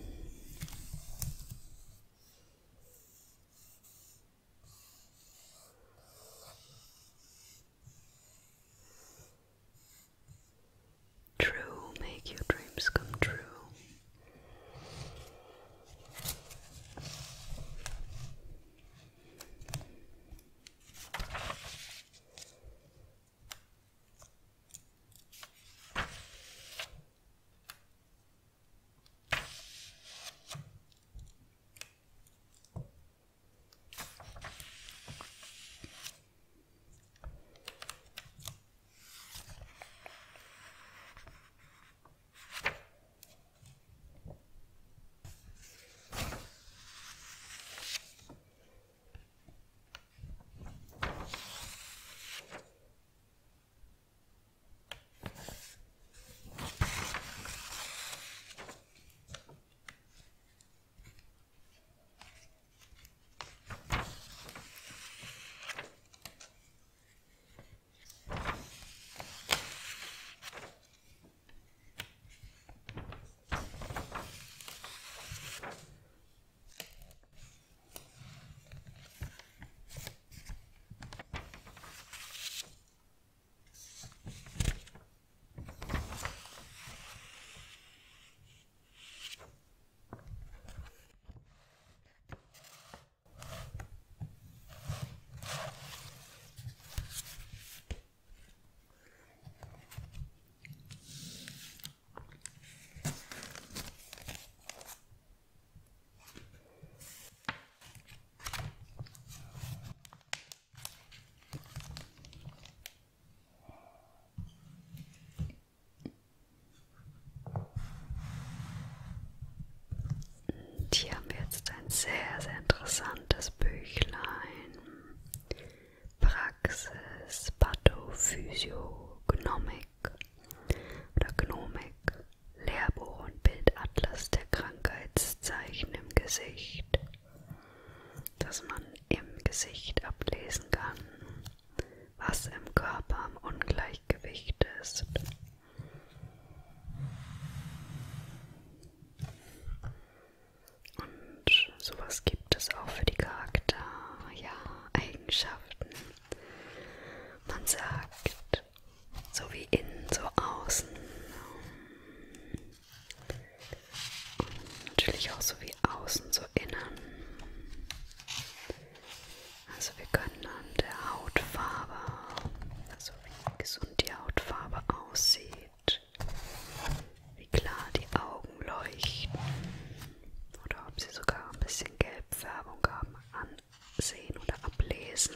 [SPEAKER 1] true. Make your dreams come true. Hier haben wir jetzt ein sehr, sehr interessantes Büchlein. Praxis, Pathophysiognomik oder Gnomik, Lehrbuch und Bildatlas der Krankheitszeichen im Gesicht, dass man im Gesicht ablesen kann, was im Körper am Ungleichgewicht ist. Sowas gibt es auch für die Charakter, ja, Eigenschaften. Man sagt, so wie innen, so außen. Und natürlich auch so wie außen, so innen. Also wir können an der Hautfarbe, also wie gesund die Hautfarbe aussieht, wie klar die Augen leuchten, oder ob sie sogar ein bisschen Gelbfärbung haben, ansehen oder ablesen,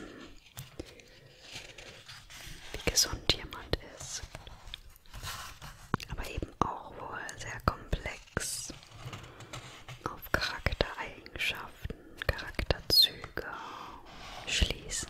[SPEAKER 1] wie gesund jemand ist. Aber eben auch wohl sehr komplex auf Charaktereigenschaften, Charakterzüge schließen.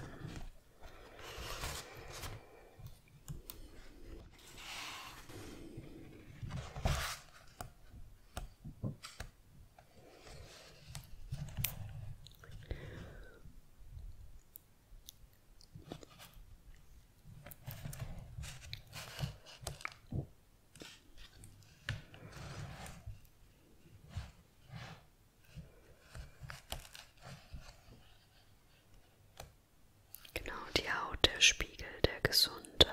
[SPEAKER 1] Die Haut, der Spiegel der Gesundheit,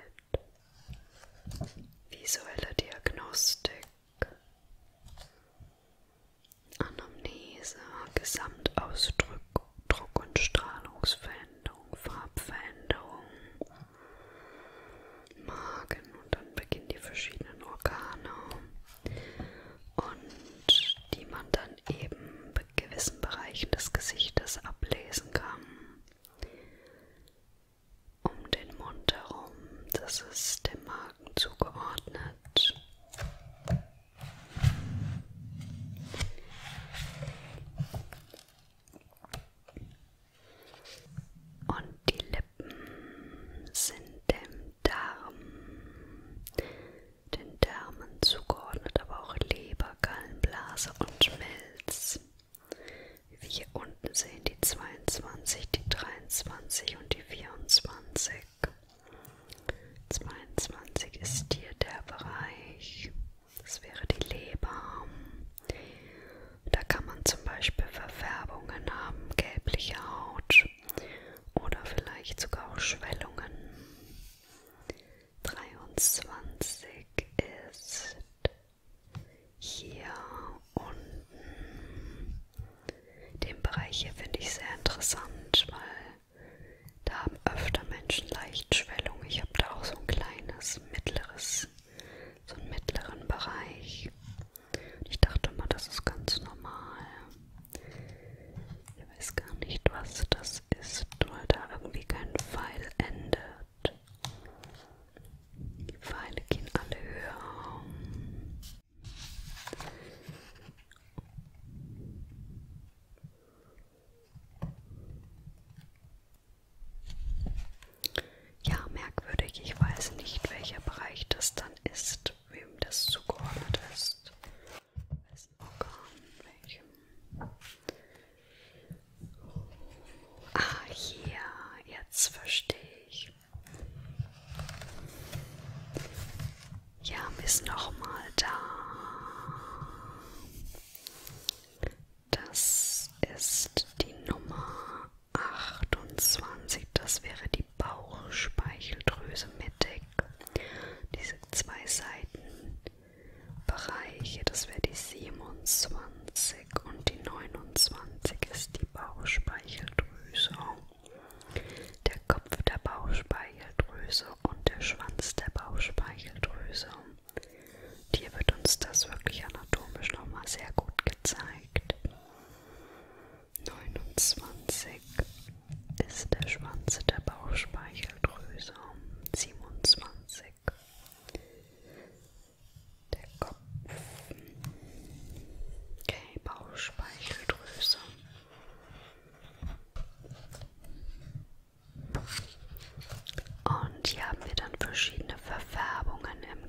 [SPEAKER 1] visuelle Diagnostik, Anamnese, Gesamtausdruck Druck und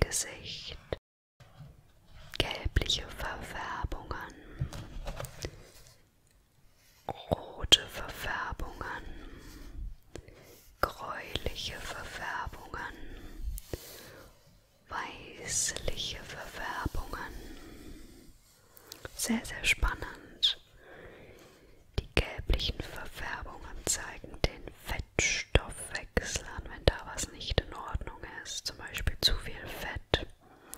[SPEAKER 1] Gesicht, gelbliche Verfärbungen, rote Verfärbungen, gräuliche Verfärbungen, weißliche Verfärbungen. Sehr, sehr spannend. Die gelblichen Verfärbungen zeigen den Fettstoffwechsel an, wenn da was nicht in Ordnung ist, zum Beispiel zu viel Fett.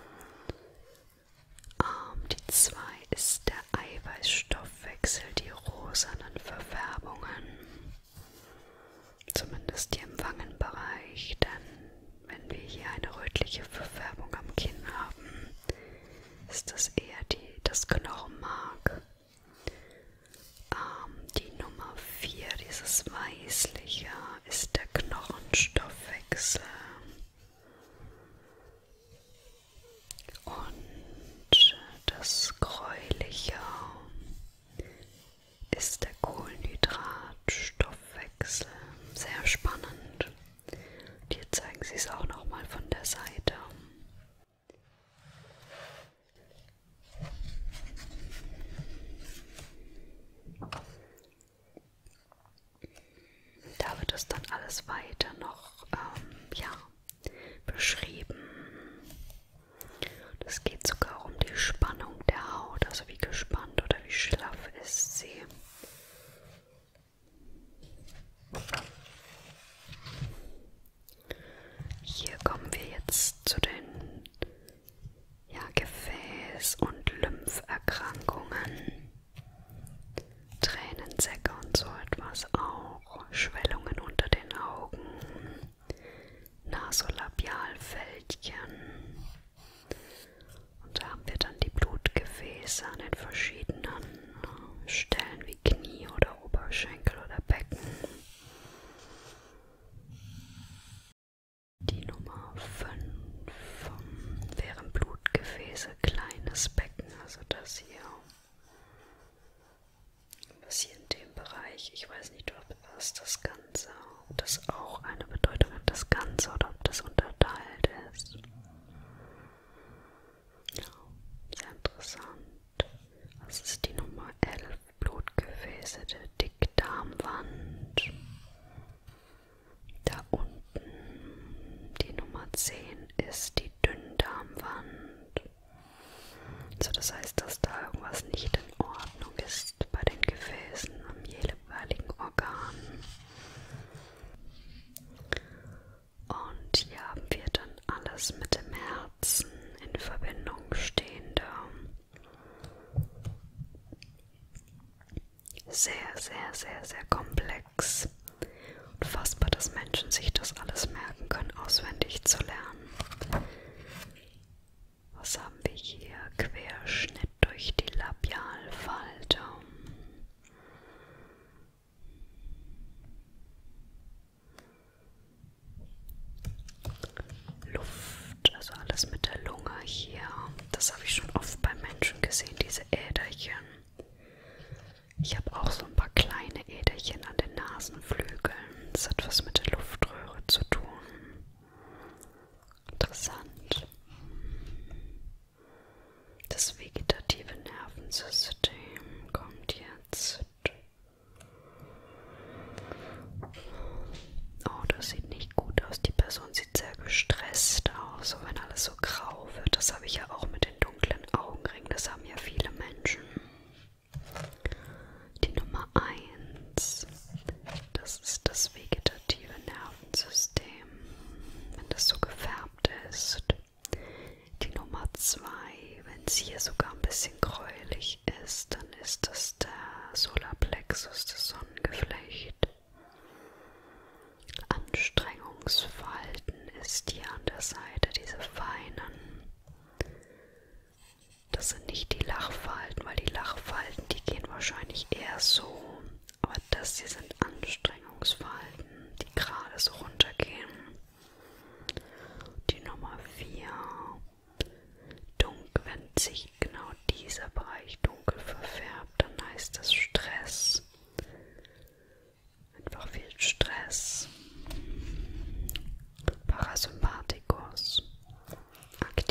[SPEAKER 1] Ähm, die zwei ist der Eiweißstoffwechsel, die rosanen Verfärbungen, zumindest hier im Wangenbereich, denn wenn wir hier eine rötliche Verfärbung am Kinn haben, ist das eher die, das Knochenmark. Ähm, die Nummer vier, dieses Weißliche, ist der Knochenstoffwechsel. Und das Gräuliche ist der Kohlenhydratstoffwechsel. Sehr spannend. Hier zeigen sie es auch nochmal von der Seite. Da wird es dann alles weiter noch ähm, ja, beschrieben. Es geht sogar um die Spannung der Haut, also wie gespannt oder wie schlaff ist sie. Hier kommen wir jetzt zu den ja, Gefäß- und Lympherkrankungen, Tränensäcke und so etwas auch, Schwellungen unter den Augen, Nasolabialfältchen. Und da haben wir dann die Blutgefäße an den verschiedenen Stellen wie Knie oder Oberschenkel oder Becken. Die Nummer fünf wären Blutgefäße, kleines Becken, also das hier. Was hier in dem Bereich, ich weiß nicht, ob was das Ganze, ob das auch eine Bedeutung hat, das Ganze, oder ob das unterteilt ist. Ja, sehr interessant. Das ist die Nummer elf, Blutgefäße der Dickdarmwand. Da unten die Nummer zehn ist die Dünndarmwand. So, das heißt, dass da irgendwas nicht in Ordnung ist bei den Gefäßen am jeweiligen Organ. Und hier haben wir dann alles mit dem Herzen in Verbindung stehende. Sehr, sehr, sehr, sehr komplex. Unfassbar, dass Menschen sich das alles merken können, auswendig zu lernen. Was haben wir hier? Querschnitt durch die Labialfalte. Luft, also alles mit der Lunge hier. Das habe ich schon oft bei Menschen gesehen, diese Äderchen. Ich habe auch so ein paar kleine Äderchen an den Nasenflügeln. Das hat was mit der Luftröhre zu tun. Interessant. Das vegetative Nervensystem kommt jetzt. Oh, das sieht nicht gut aus. Die Person sieht sehr gestresst aus, so wenn alles so grau wird. Das habe ich ja auch mit den dunklen Augenringen. Das haben ja viele Menschen. Die Nummer eins, das ist das vegetative Nervensystem, wenn das so gefärbt ist. Die Nummer zwei, wenn es hier sogar ein bisschen gräulich ist, dann ist das der Solarplexus, das Sonnengeflecht. Anstrengungsfalten ist hier an der Seite, diese feinen. Das sind nicht die Lachfalten, weil die Lachfalten, die gehen wahrscheinlich eher so. Aber das hier sind Anstrengungsfalten, die gerade so runtergehen. Die Nummer vier. Dunkel, wenn sich genau dieser Bereich dunkel verfärbt, dann heißt das Stress. Einfach viel Stress. Parasympathikus.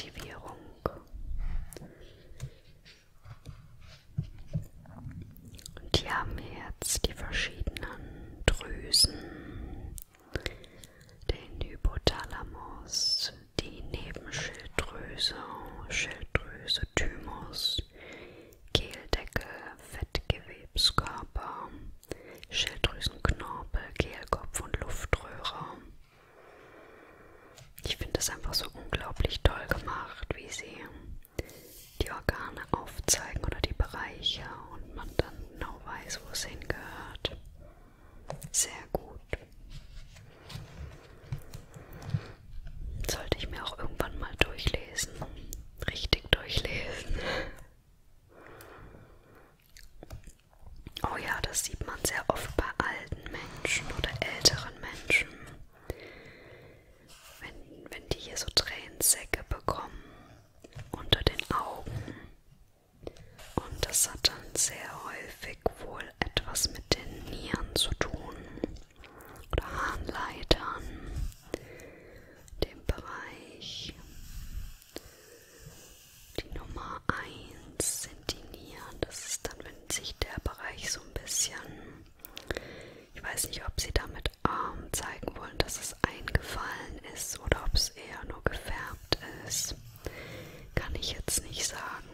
[SPEAKER 1] weiß nicht, ob sie damit ähm, zeigen wollen, dass es eingefallen ist oder ob es eher nur gefärbt ist. Kann ich jetzt nicht sagen.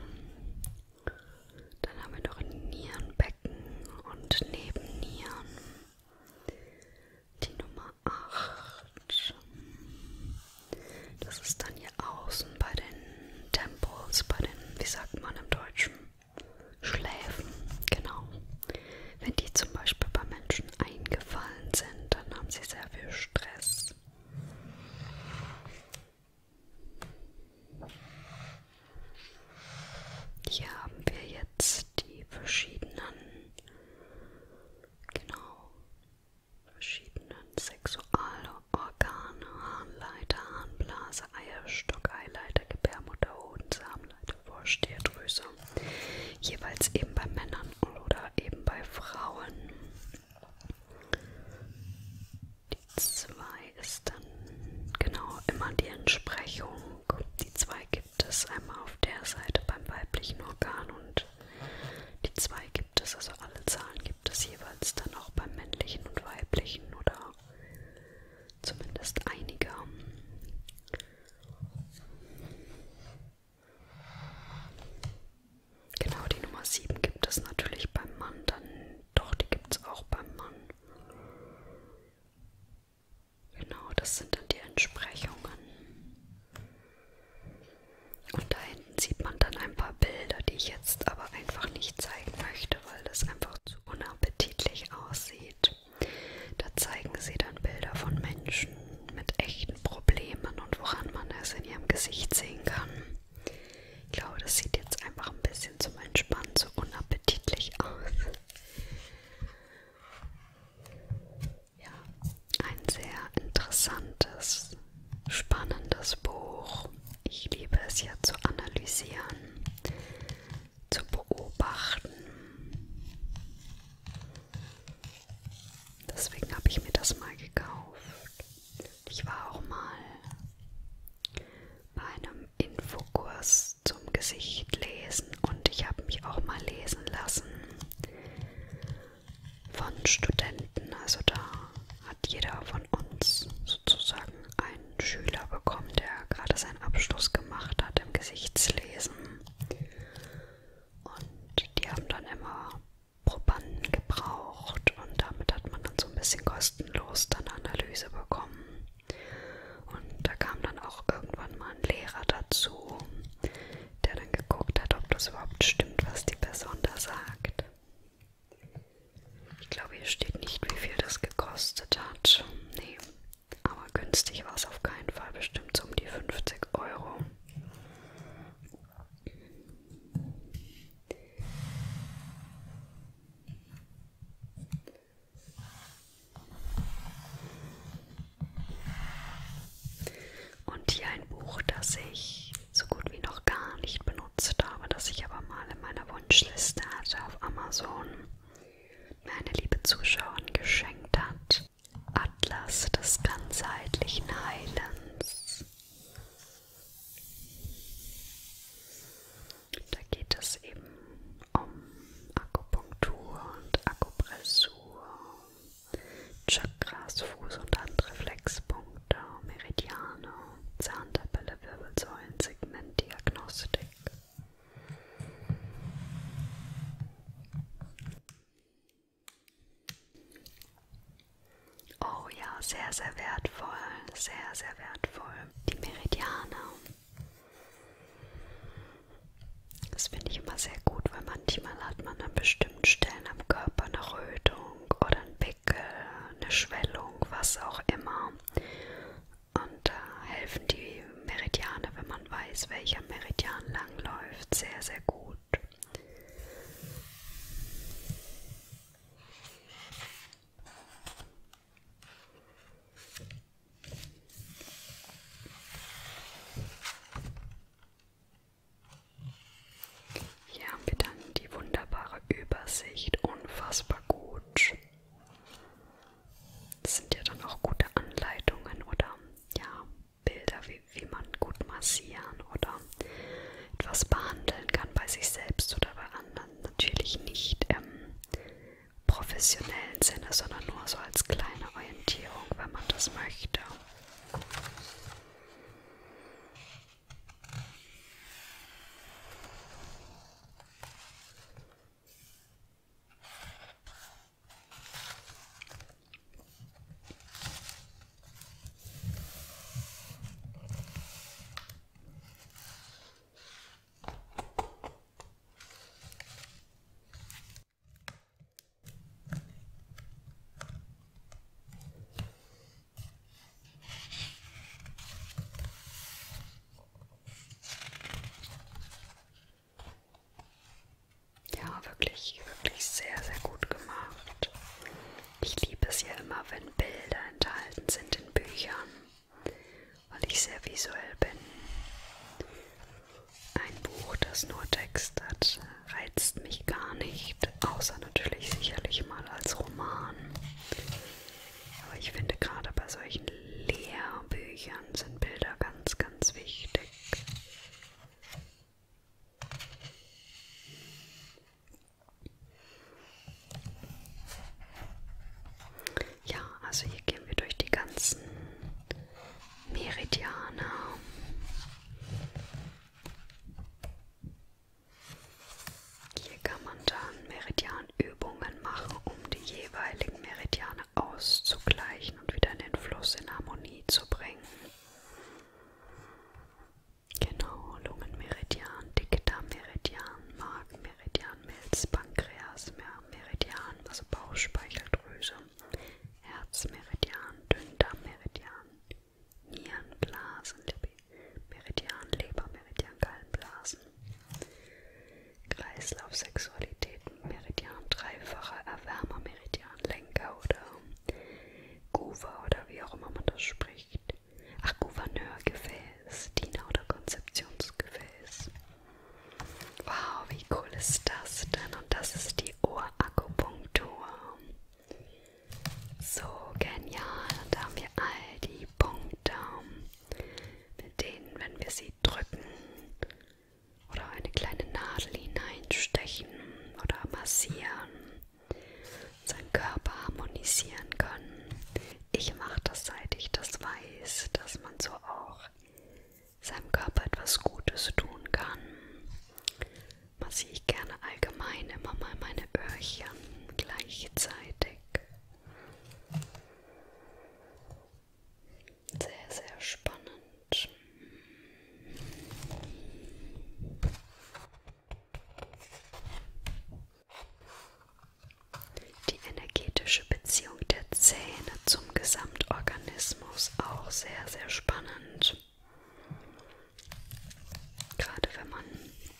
[SPEAKER 1] Dann haben wir noch ein Nierenbecken und Nebennieren. Die Nummer acht. Das ist dann hier außen bei den Temples, bei den, wie sagt man im Deutschen, Schläfen, genau. Wenn die zum Beispiel bei Menschen eingefallen sind, dann haben sie sehr viel Stress. Hier haben wir jetzt die verschiedenen, genau, verschiedenen Sexualorgane, Harnleiter, Harnblase, Eierstock, Eileiter, Gebärmutter, Hoden, Samenleiter, Vorstehdrüse. Jeweils eben bei Männern oder eben bei Frauen. Die zwei ist dann genau immer die Entsprechung. Die zwei gibt es einmal auf der Seite beim weiblichen Organ und die zwei gibt es, also alle Zahlen gibt es jeweils dann auch beim männlichen und weiblichen oder zumindest einige. Genau, die Nummer sieben gibt es natürlich beim Mann, dann doch, die gibt es auch beim Mann. Genau, das sind dann die Entsprechungen. Und da hinten sieht man dann ein paar Bilder, die ich jetzt aber einfach nicht zeigen möchte, weil das einfach zu unappetitlich aussieht. Da zeigen sie dann Bilder von Menschen mit echten Problemen und woran man es in ihrem Gesicht sehen kann. Ich glaube, das sieht jetzt einfach ein bisschen zum Entspannen so unappetitlich aus. Ja, ein sehr interessantes, spannendes Buch. Ich liebe es ja zu analysieren, zu beobachten. Deswegen habe ich mir das mal gekauft. Ich war auch mal bei einem Infokurs zum Gesicht lesen und ich habe mich auch mal lesen lassen von Studenten. Also da hat jeder von uns sozusagen einen Schüler bekommen, der gerade seinen Abschluss gemacht hat im Gesichtslesen. Und die haben dann immer Probanden gebraucht und damit hat man dann so ein bisschen kostenlos dann Analyse bekommen. Und da kam dann auch irgendwann mal ein Lehrer dazu, der dann geguckt hat, ob das überhaupt stimmt, was die Person da sagt. Ich glaube, hier steht nicht, wie viel das gekostet hat. Nee, aber günstig war es auf keinen Fall, bestimmt so um die fünfzig Euro. Und hier ein Buch, das ich so gut wie noch gar nicht benutzt habe, das ich aber mal in meiner Wunschliste hatte auf Amazon, mir eine liebe Zuschauerin geschenkt hat. Atlas des ganzheitlichen Heilens. Da geht es eben um Akupunktur und Akupressur, Chakras, Fuß- und Handreflexpunkte, Meridiane, Zahntabelle, Wirbelsäulen, Segmentdiagnostik. Oh ja, sehr, sehr wertvoll, sehr, sehr wertvoll. Die Meridiane. Das finde ich immer sehr gut, weil manchmal hat man an bestimmten Stellen am Körper eine Rötung oder einen Pickel, eine Schwellung, was auch immer. Und da helfen die Meridiane, wenn man weiß, welcher Meridian langläuft, sehr, sehr gut. Hier haben wir dann die wunderbare Übersicht, unfassbar gut. Das sind ja dann auch gute Anleitungen oder ja, Bilder, wie, wie man gut massieren oder ich finde, gerade bei solchen Lehrbüchern sind Bilder ganz, ganz wichtig. Ja, also hier gehen wir durch die ganzen Meridiane. Hier kann man dann Meridianübungen machen, um die jeweiligen Meridiane auszugleichen und wieder in den Fluss in Harmonie zu bringen. Genau, Lungenmeridian, Dickdarmmeridian, Magenmeridian, Milz, Pankreas, Meridian, also Bauchspeicheldrüse, Herzmeridian, Dünndarmmeridian, Nieren, Blasen, Meridian, Lebermeridian, Gallenblasen, Kreislauf, Sexualität, Meridian, dreifacher Erwärmermeridian, Lenker oder Guva oder wie auch immer man das spricht. Ach, Gouverneurgefäß, Diener oder Konzeptionsgefäß. Wow, wie cool ist das denn? Und das ist die Ohrakupunktur. So genial. Und da haben wir all die Punkte, mit denen, wenn wir sie drücken oder eine kleine Nadel hineinstechen oder massieren, unseren Körper harmonisieren können. Ich mache das, seit ich das weiß, dass man so auch seinem Körper etwas Gutes tun kann. Massiere ich gerne allgemein immer mal meine Öhrchen gleichzeitig. Sehr, sehr spannend. Die energetische Beziehung der Zähne zum Gesamtorganismus auch sehr, sehr spannend. Gerade wenn man,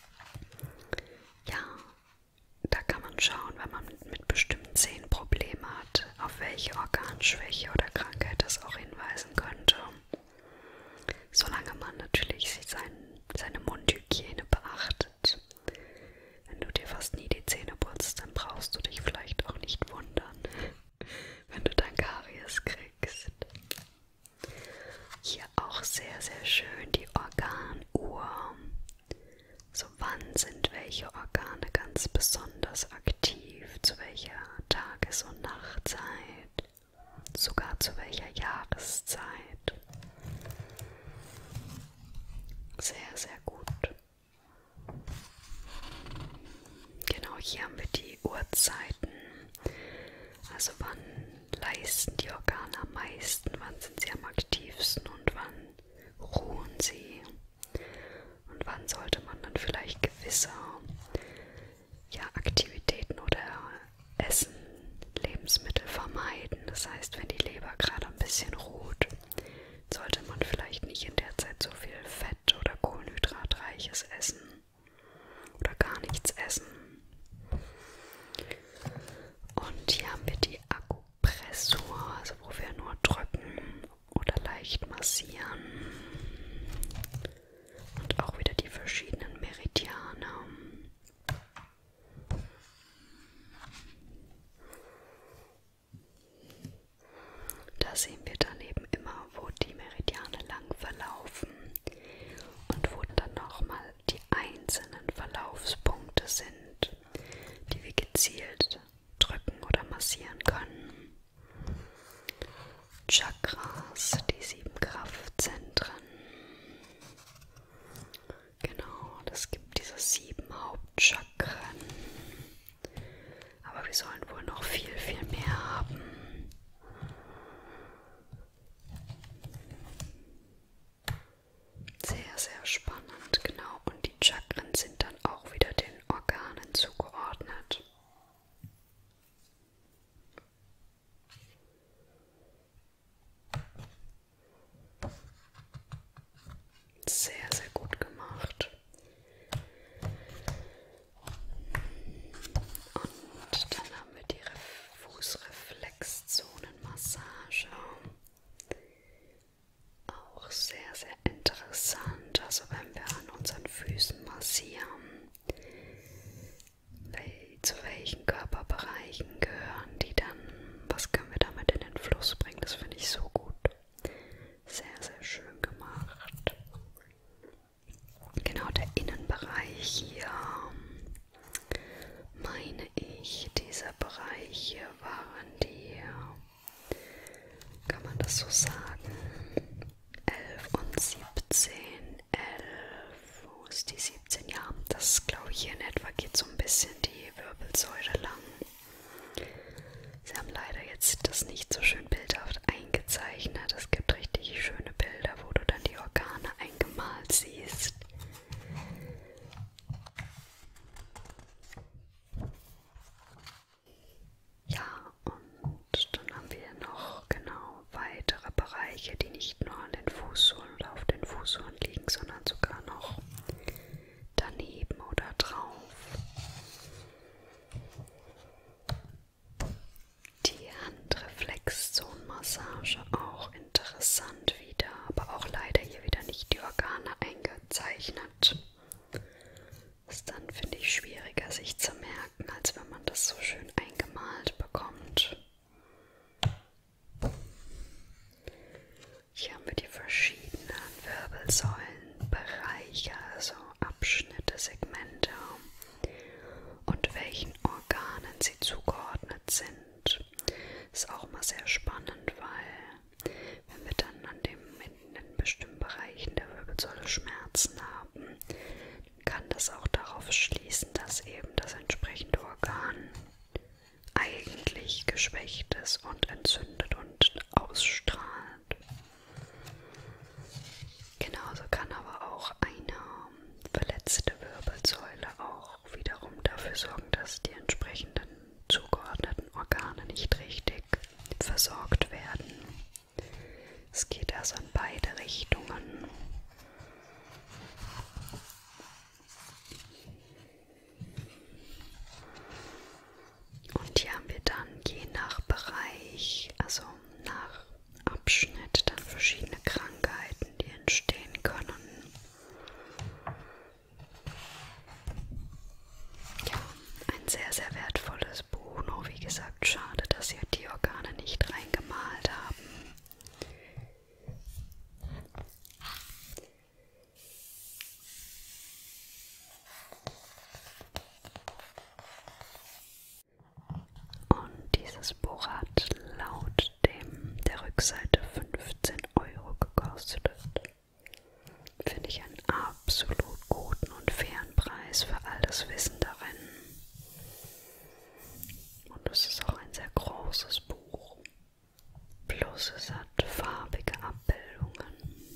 [SPEAKER 1] ja, da kann man schauen, wenn man mit bestimmten Zähnen Probleme hat, auf welche Organschwäche oder Krankheit das auch hinweisen könnte. Solange man natürlich sein, seine Mundhygiene beachtet. Wenn du dir fast nie die Zähne putzt, dann brauchst du dich vielleicht auch nicht wundern, wenn du dann Karies kriegst. Hier auch sehr, sehr schön die Organuhr. So, wann sind welche Organe ganz besonders aktiv, zu welcher Tages- und Nachtzeit, sogar zu welcher Jahreszeit. Sehr, sehr gut. Genau, hier haben wir die Uhrzeiten. Also wann leisten die Organe am meisten, wann sind sie am aktivsten und wann ruhen sie. Und wann sollte man dann vielleicht gewisse ja, Aktivitäten oder Essen, Lebensmittel vermeiden. Das heißt, wenn die Leber gerade ein bisschen ruht, sollte man vielleicht nicht in der Zeit so viel Fett oder Kohlenhydratreiches essen oder gar nichts essen. Und hier haben wir die Akupressur, also wo wir nur drücken oder leicht massieren. Und auch wieder die verschiedenen Meridiane. Da sehen wir dann eben immer, wo die Meridiane lang verlaufen und wo dann nochmal die einzelnen Verlaufspunkte sind, die wir gezielt drücken oder massieren können. Chakras, die sieben Kraftzentren. Genau, das gibt diese sieben Hauptchakren. Aber wir sollen wohl noch viel, viel mehr haben. Sehr, sehr spannend, genau. Und die Chakren sind dann auch wieder den Organen zugeordnet. das so sagen? elf und siebzehn. elf. Wo ist die siebzehn? Ja, das glaube ich hier in etwa geht so ein bisschen die Wirbelsäule lang. Sie haben leider jetzt das nicht so schön bildhaft eingezeichnet. Es gibt richtig schöne Bilder, wo du dann die Organe eingemalt siehst. Ja, und dann haben wir noch genau weitere Bereiche, die nicht nur an den Fußsohlen oder auf den Fußsohlen liegen, sondern sogar noch daneben oder drauf. Die Handreflexzonenmassage auch interessant wieder, aber auch leider hier wieder nicht die Organe eingezeichnet. Ist dann, finde ich, schwieriger sich zu merken, als wenn man das so schön eingemalt bekommt. Hier haben wir die verschiedenen Wirbelsäulenbereiche, also Abschnitte, Segmente und welchen Organen sie zugeordnet sind. Ist auch mal sehr spannend, weil wenn wir dann an dem, in den bestimmten Bereichen der Wirbelsäule Schmerzen haben, kann das auch darauf schließen, dass eben das entsprechende Organ eigentlich geschwächt ist und entzündet und ausstrahlt. Genauso kann aber auch eine verletzte Wirbelsäule auch wiederum dafür sorgen, dass die entsprechenden zugeordneten Organe nicht richtig versorgt werden. Es geht also in beide Richtungen. Und hier haben wir dann je nach Bereich, also nach Abschnitt, dann verschiedene Krankheiten, die entstehen können. Ja, ein sehr, sehr wertvolles Buch, nur wie gesagt, schade, dass sie die Organe nicht reingemalt haben. Und dieses Buch hat laut dem der Rückseite fünfzehn Euro gekostet. Finde ich einen absolut guten und fairen Preis für all das Wissen darin. Und es ist auch ein sehr großes Buch. Plus es hat farbige Abbildungen.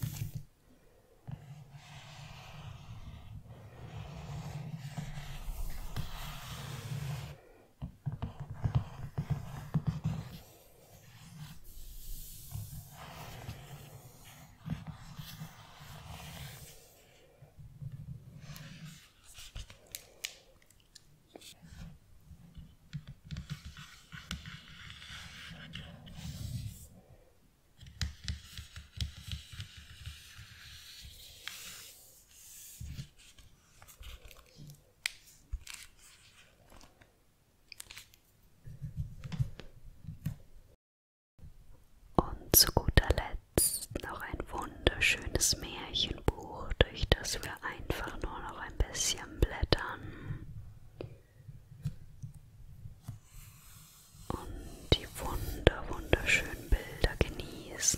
[SPEAKER 1] Und zu guter Letzt noch ein wunderschönes Märchenbuch, durch das wir einfach nur noch ein bisschen blättern und die wunder, wunderschönen Bilder genießen.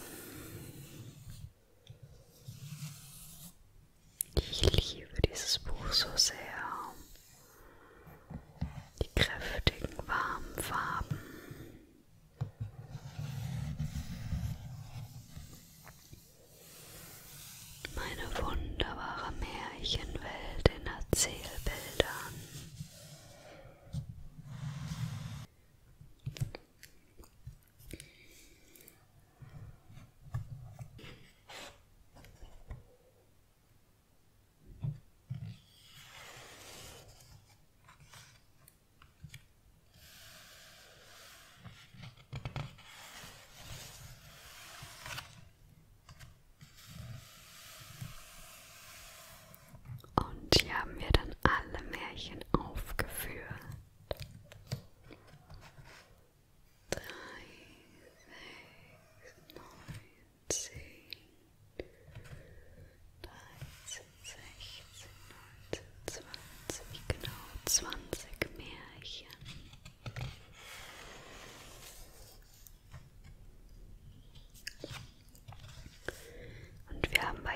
[SPEAKER 1] Ich liebe dieses Buch so sehr. Die kräftigen, warmen Farben. Meine wunderbare Märchenwelt in Erzählbildern.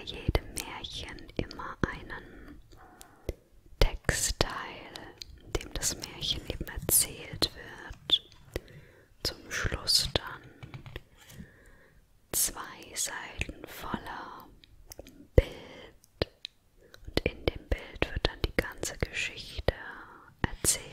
[SPEAKER 1] jedem Märchen immer einen Textteil, in dem das Märchen eben erzählt wird. Zum Schluss dann zwei Seiten voller Bild und in dem Bild wird dann die ganze Geschichte erzählt.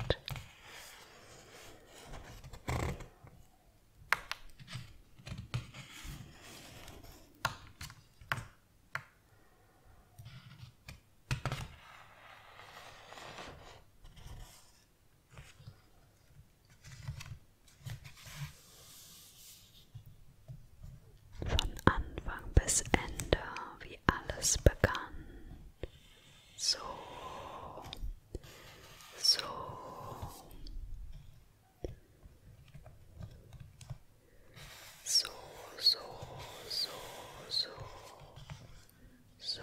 [SPEAKER 1] Von Anfang bis Ende, wie alles begann. So, so, so, so, so, so, so.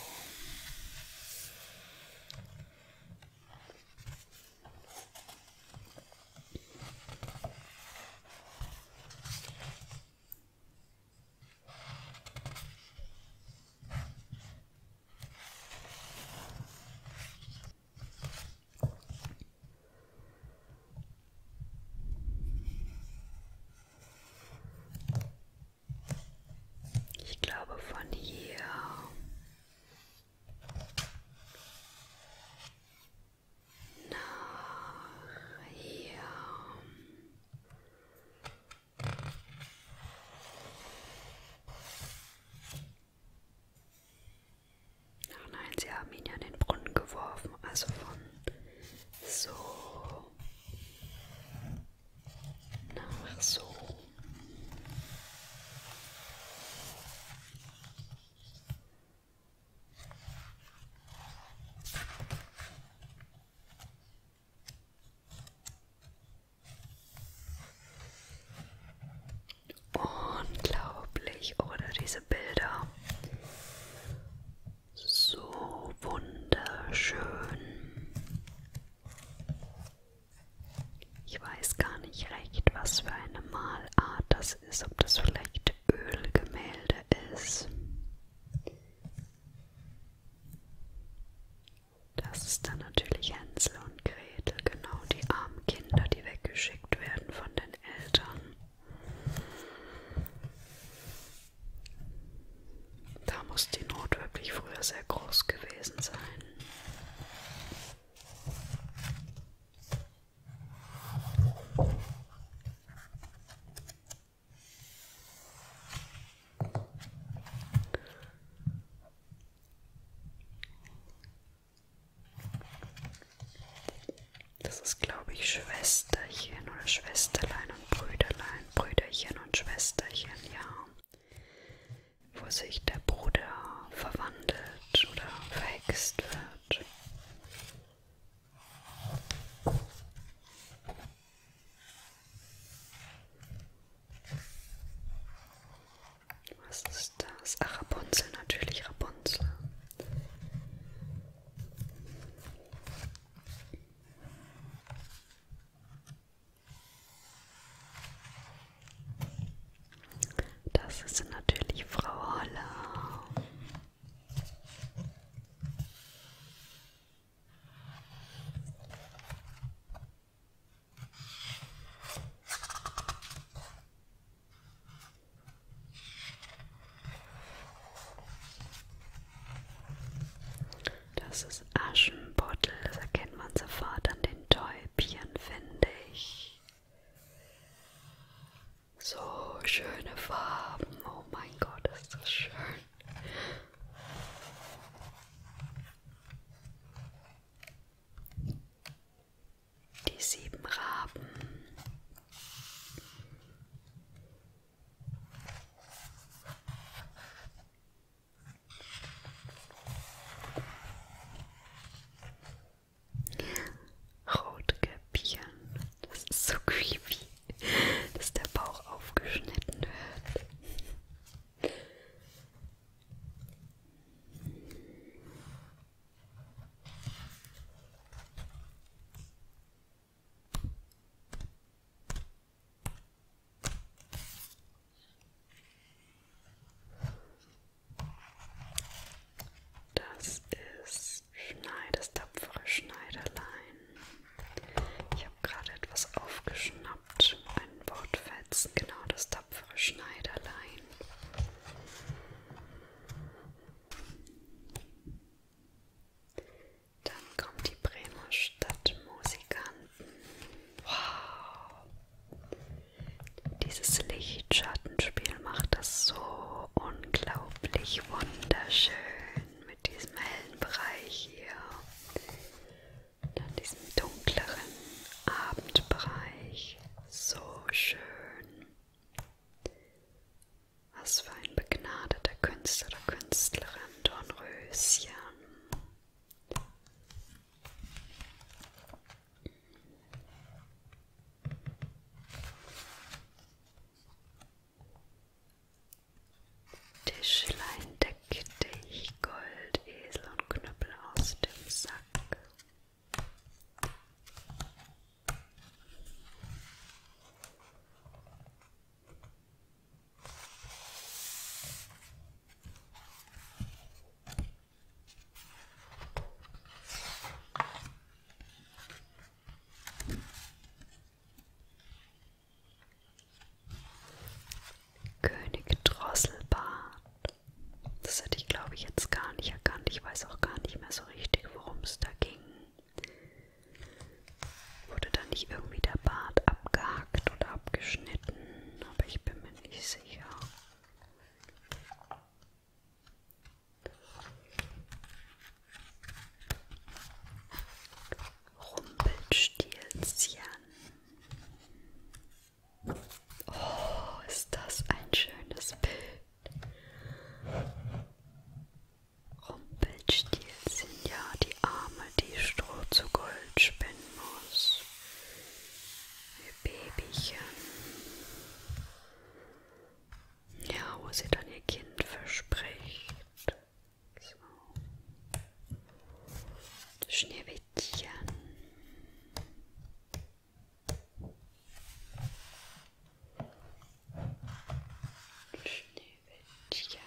[SPEAKER 1] Ich glaube von hier nach hier. Ach nein, sie haben ihn ja in den Brunnen geworfen, also von so nach so. Unglaublich, oder diese Bilder? So wunderschön. Ich weiß gar nicht recht, was für eine Malart das ist, ob das vielleicht Ölgemälde ist. Das ist dann natürlich Hänsel und Gretel, genau die armen Kinder, die weggeschickt werden von den Eltern. Da muss die Not wirklich früher sehr groß gewesen sein. Das ist, glaube ich, Schwesterchen oder Schwesterlein und Brüderlein, Brüderchen und Schwesterchen, ja. Wo sich der Bruder verwandelt oder verhext wird. Was ist das? Ach, Rapunzel, natürlich Rapunzel. Das ist natürlich Frau Holle. Das ist Aschenputtel, das erkennt man sofort an den Täubchen, finde ich. So schöne Farben, oh mein Gott, ist das schön. Die sieben Raben. Rotkäppchen, das ist so creepy, dass der Bauch aufgeschnitten wird. bisschen. Tischlein deck dich, Gold, Esel und Knüppel aus dem Sack. König Drosselbart. Das hätte ich, glaube ich, jetzt gar nicht erkannt. Ich weiß auch gar nicht mehr so richtig, worum es da ging. Wurde da nicht irgendwie der Bart abgehackt oder abgeschnitten? Aber ich bin mir nicht sicher. Rumpelstilzchen. Oh, ist das ein schönes Bild. Rumpelstilzchen, ja, die Arme, die Stroh zu Gold spinnen muss. Ihr Babychen. Ja, wo sie dann ihr Kind verspricht. So. Schneewittchen. Schneewittchen.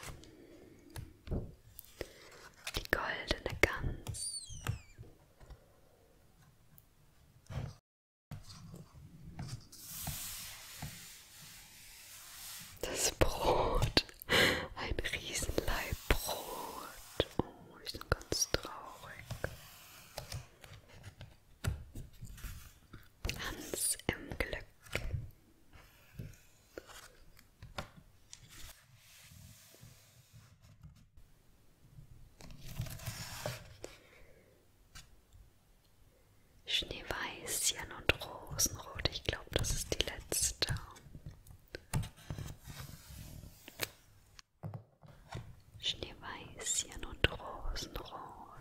[SPEAKER 1] Die goldene Gans. Das Brot. Ein Riesenlaib Brot. Oh, die sind ganz traurig. Hans im Glück. Schneeweißchen und Rosenrot. Ich glaube, das ist die letzte. Schneeweißchen und Rosenrot.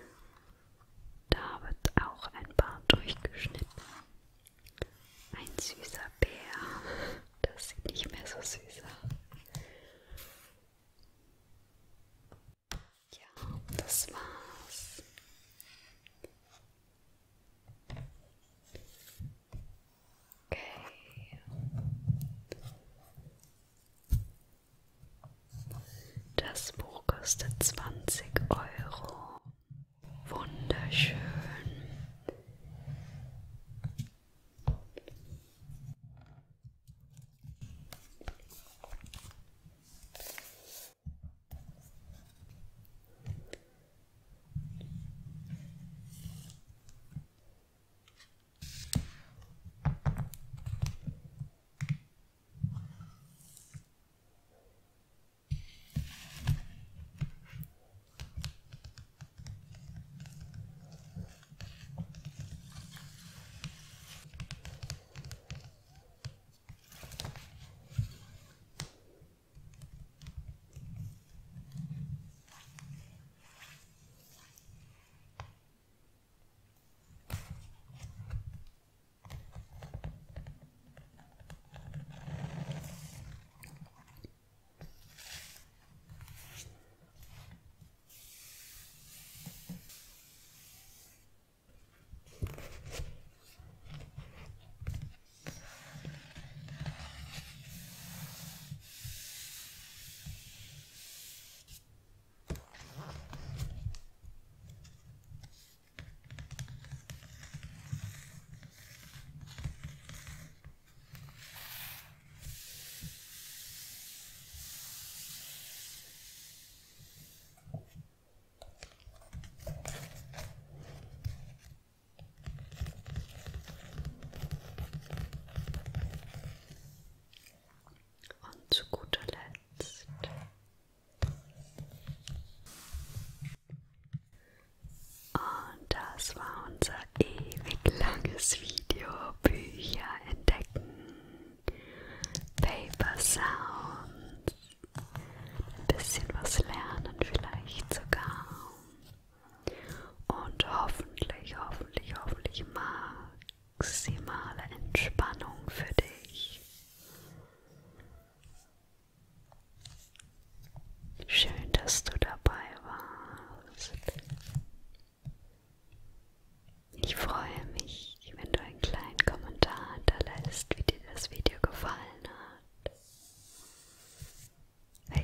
[SPEAKER 1] Da wird auch ein Bart durchgeschnitten. Ein süßer Bär. Das sieht nicht mehr so süß aus. Ja, das war's. Okay. Das Buch kostet zwanzig Euro. Wunderschön.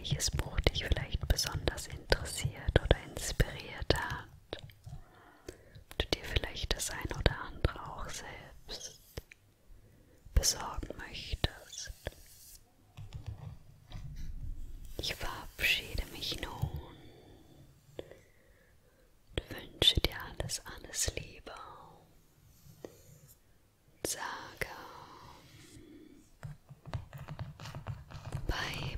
[SPEAKER 1] welches Buch dich vielleicht besonders interessiert oder inspiriert hat. Ob du dir vielleicht das ein oder andere auch selbst besorgen möchtest. Ich verabschiede mich nun und wünsche dir alles, alles Liebe und sage Bye,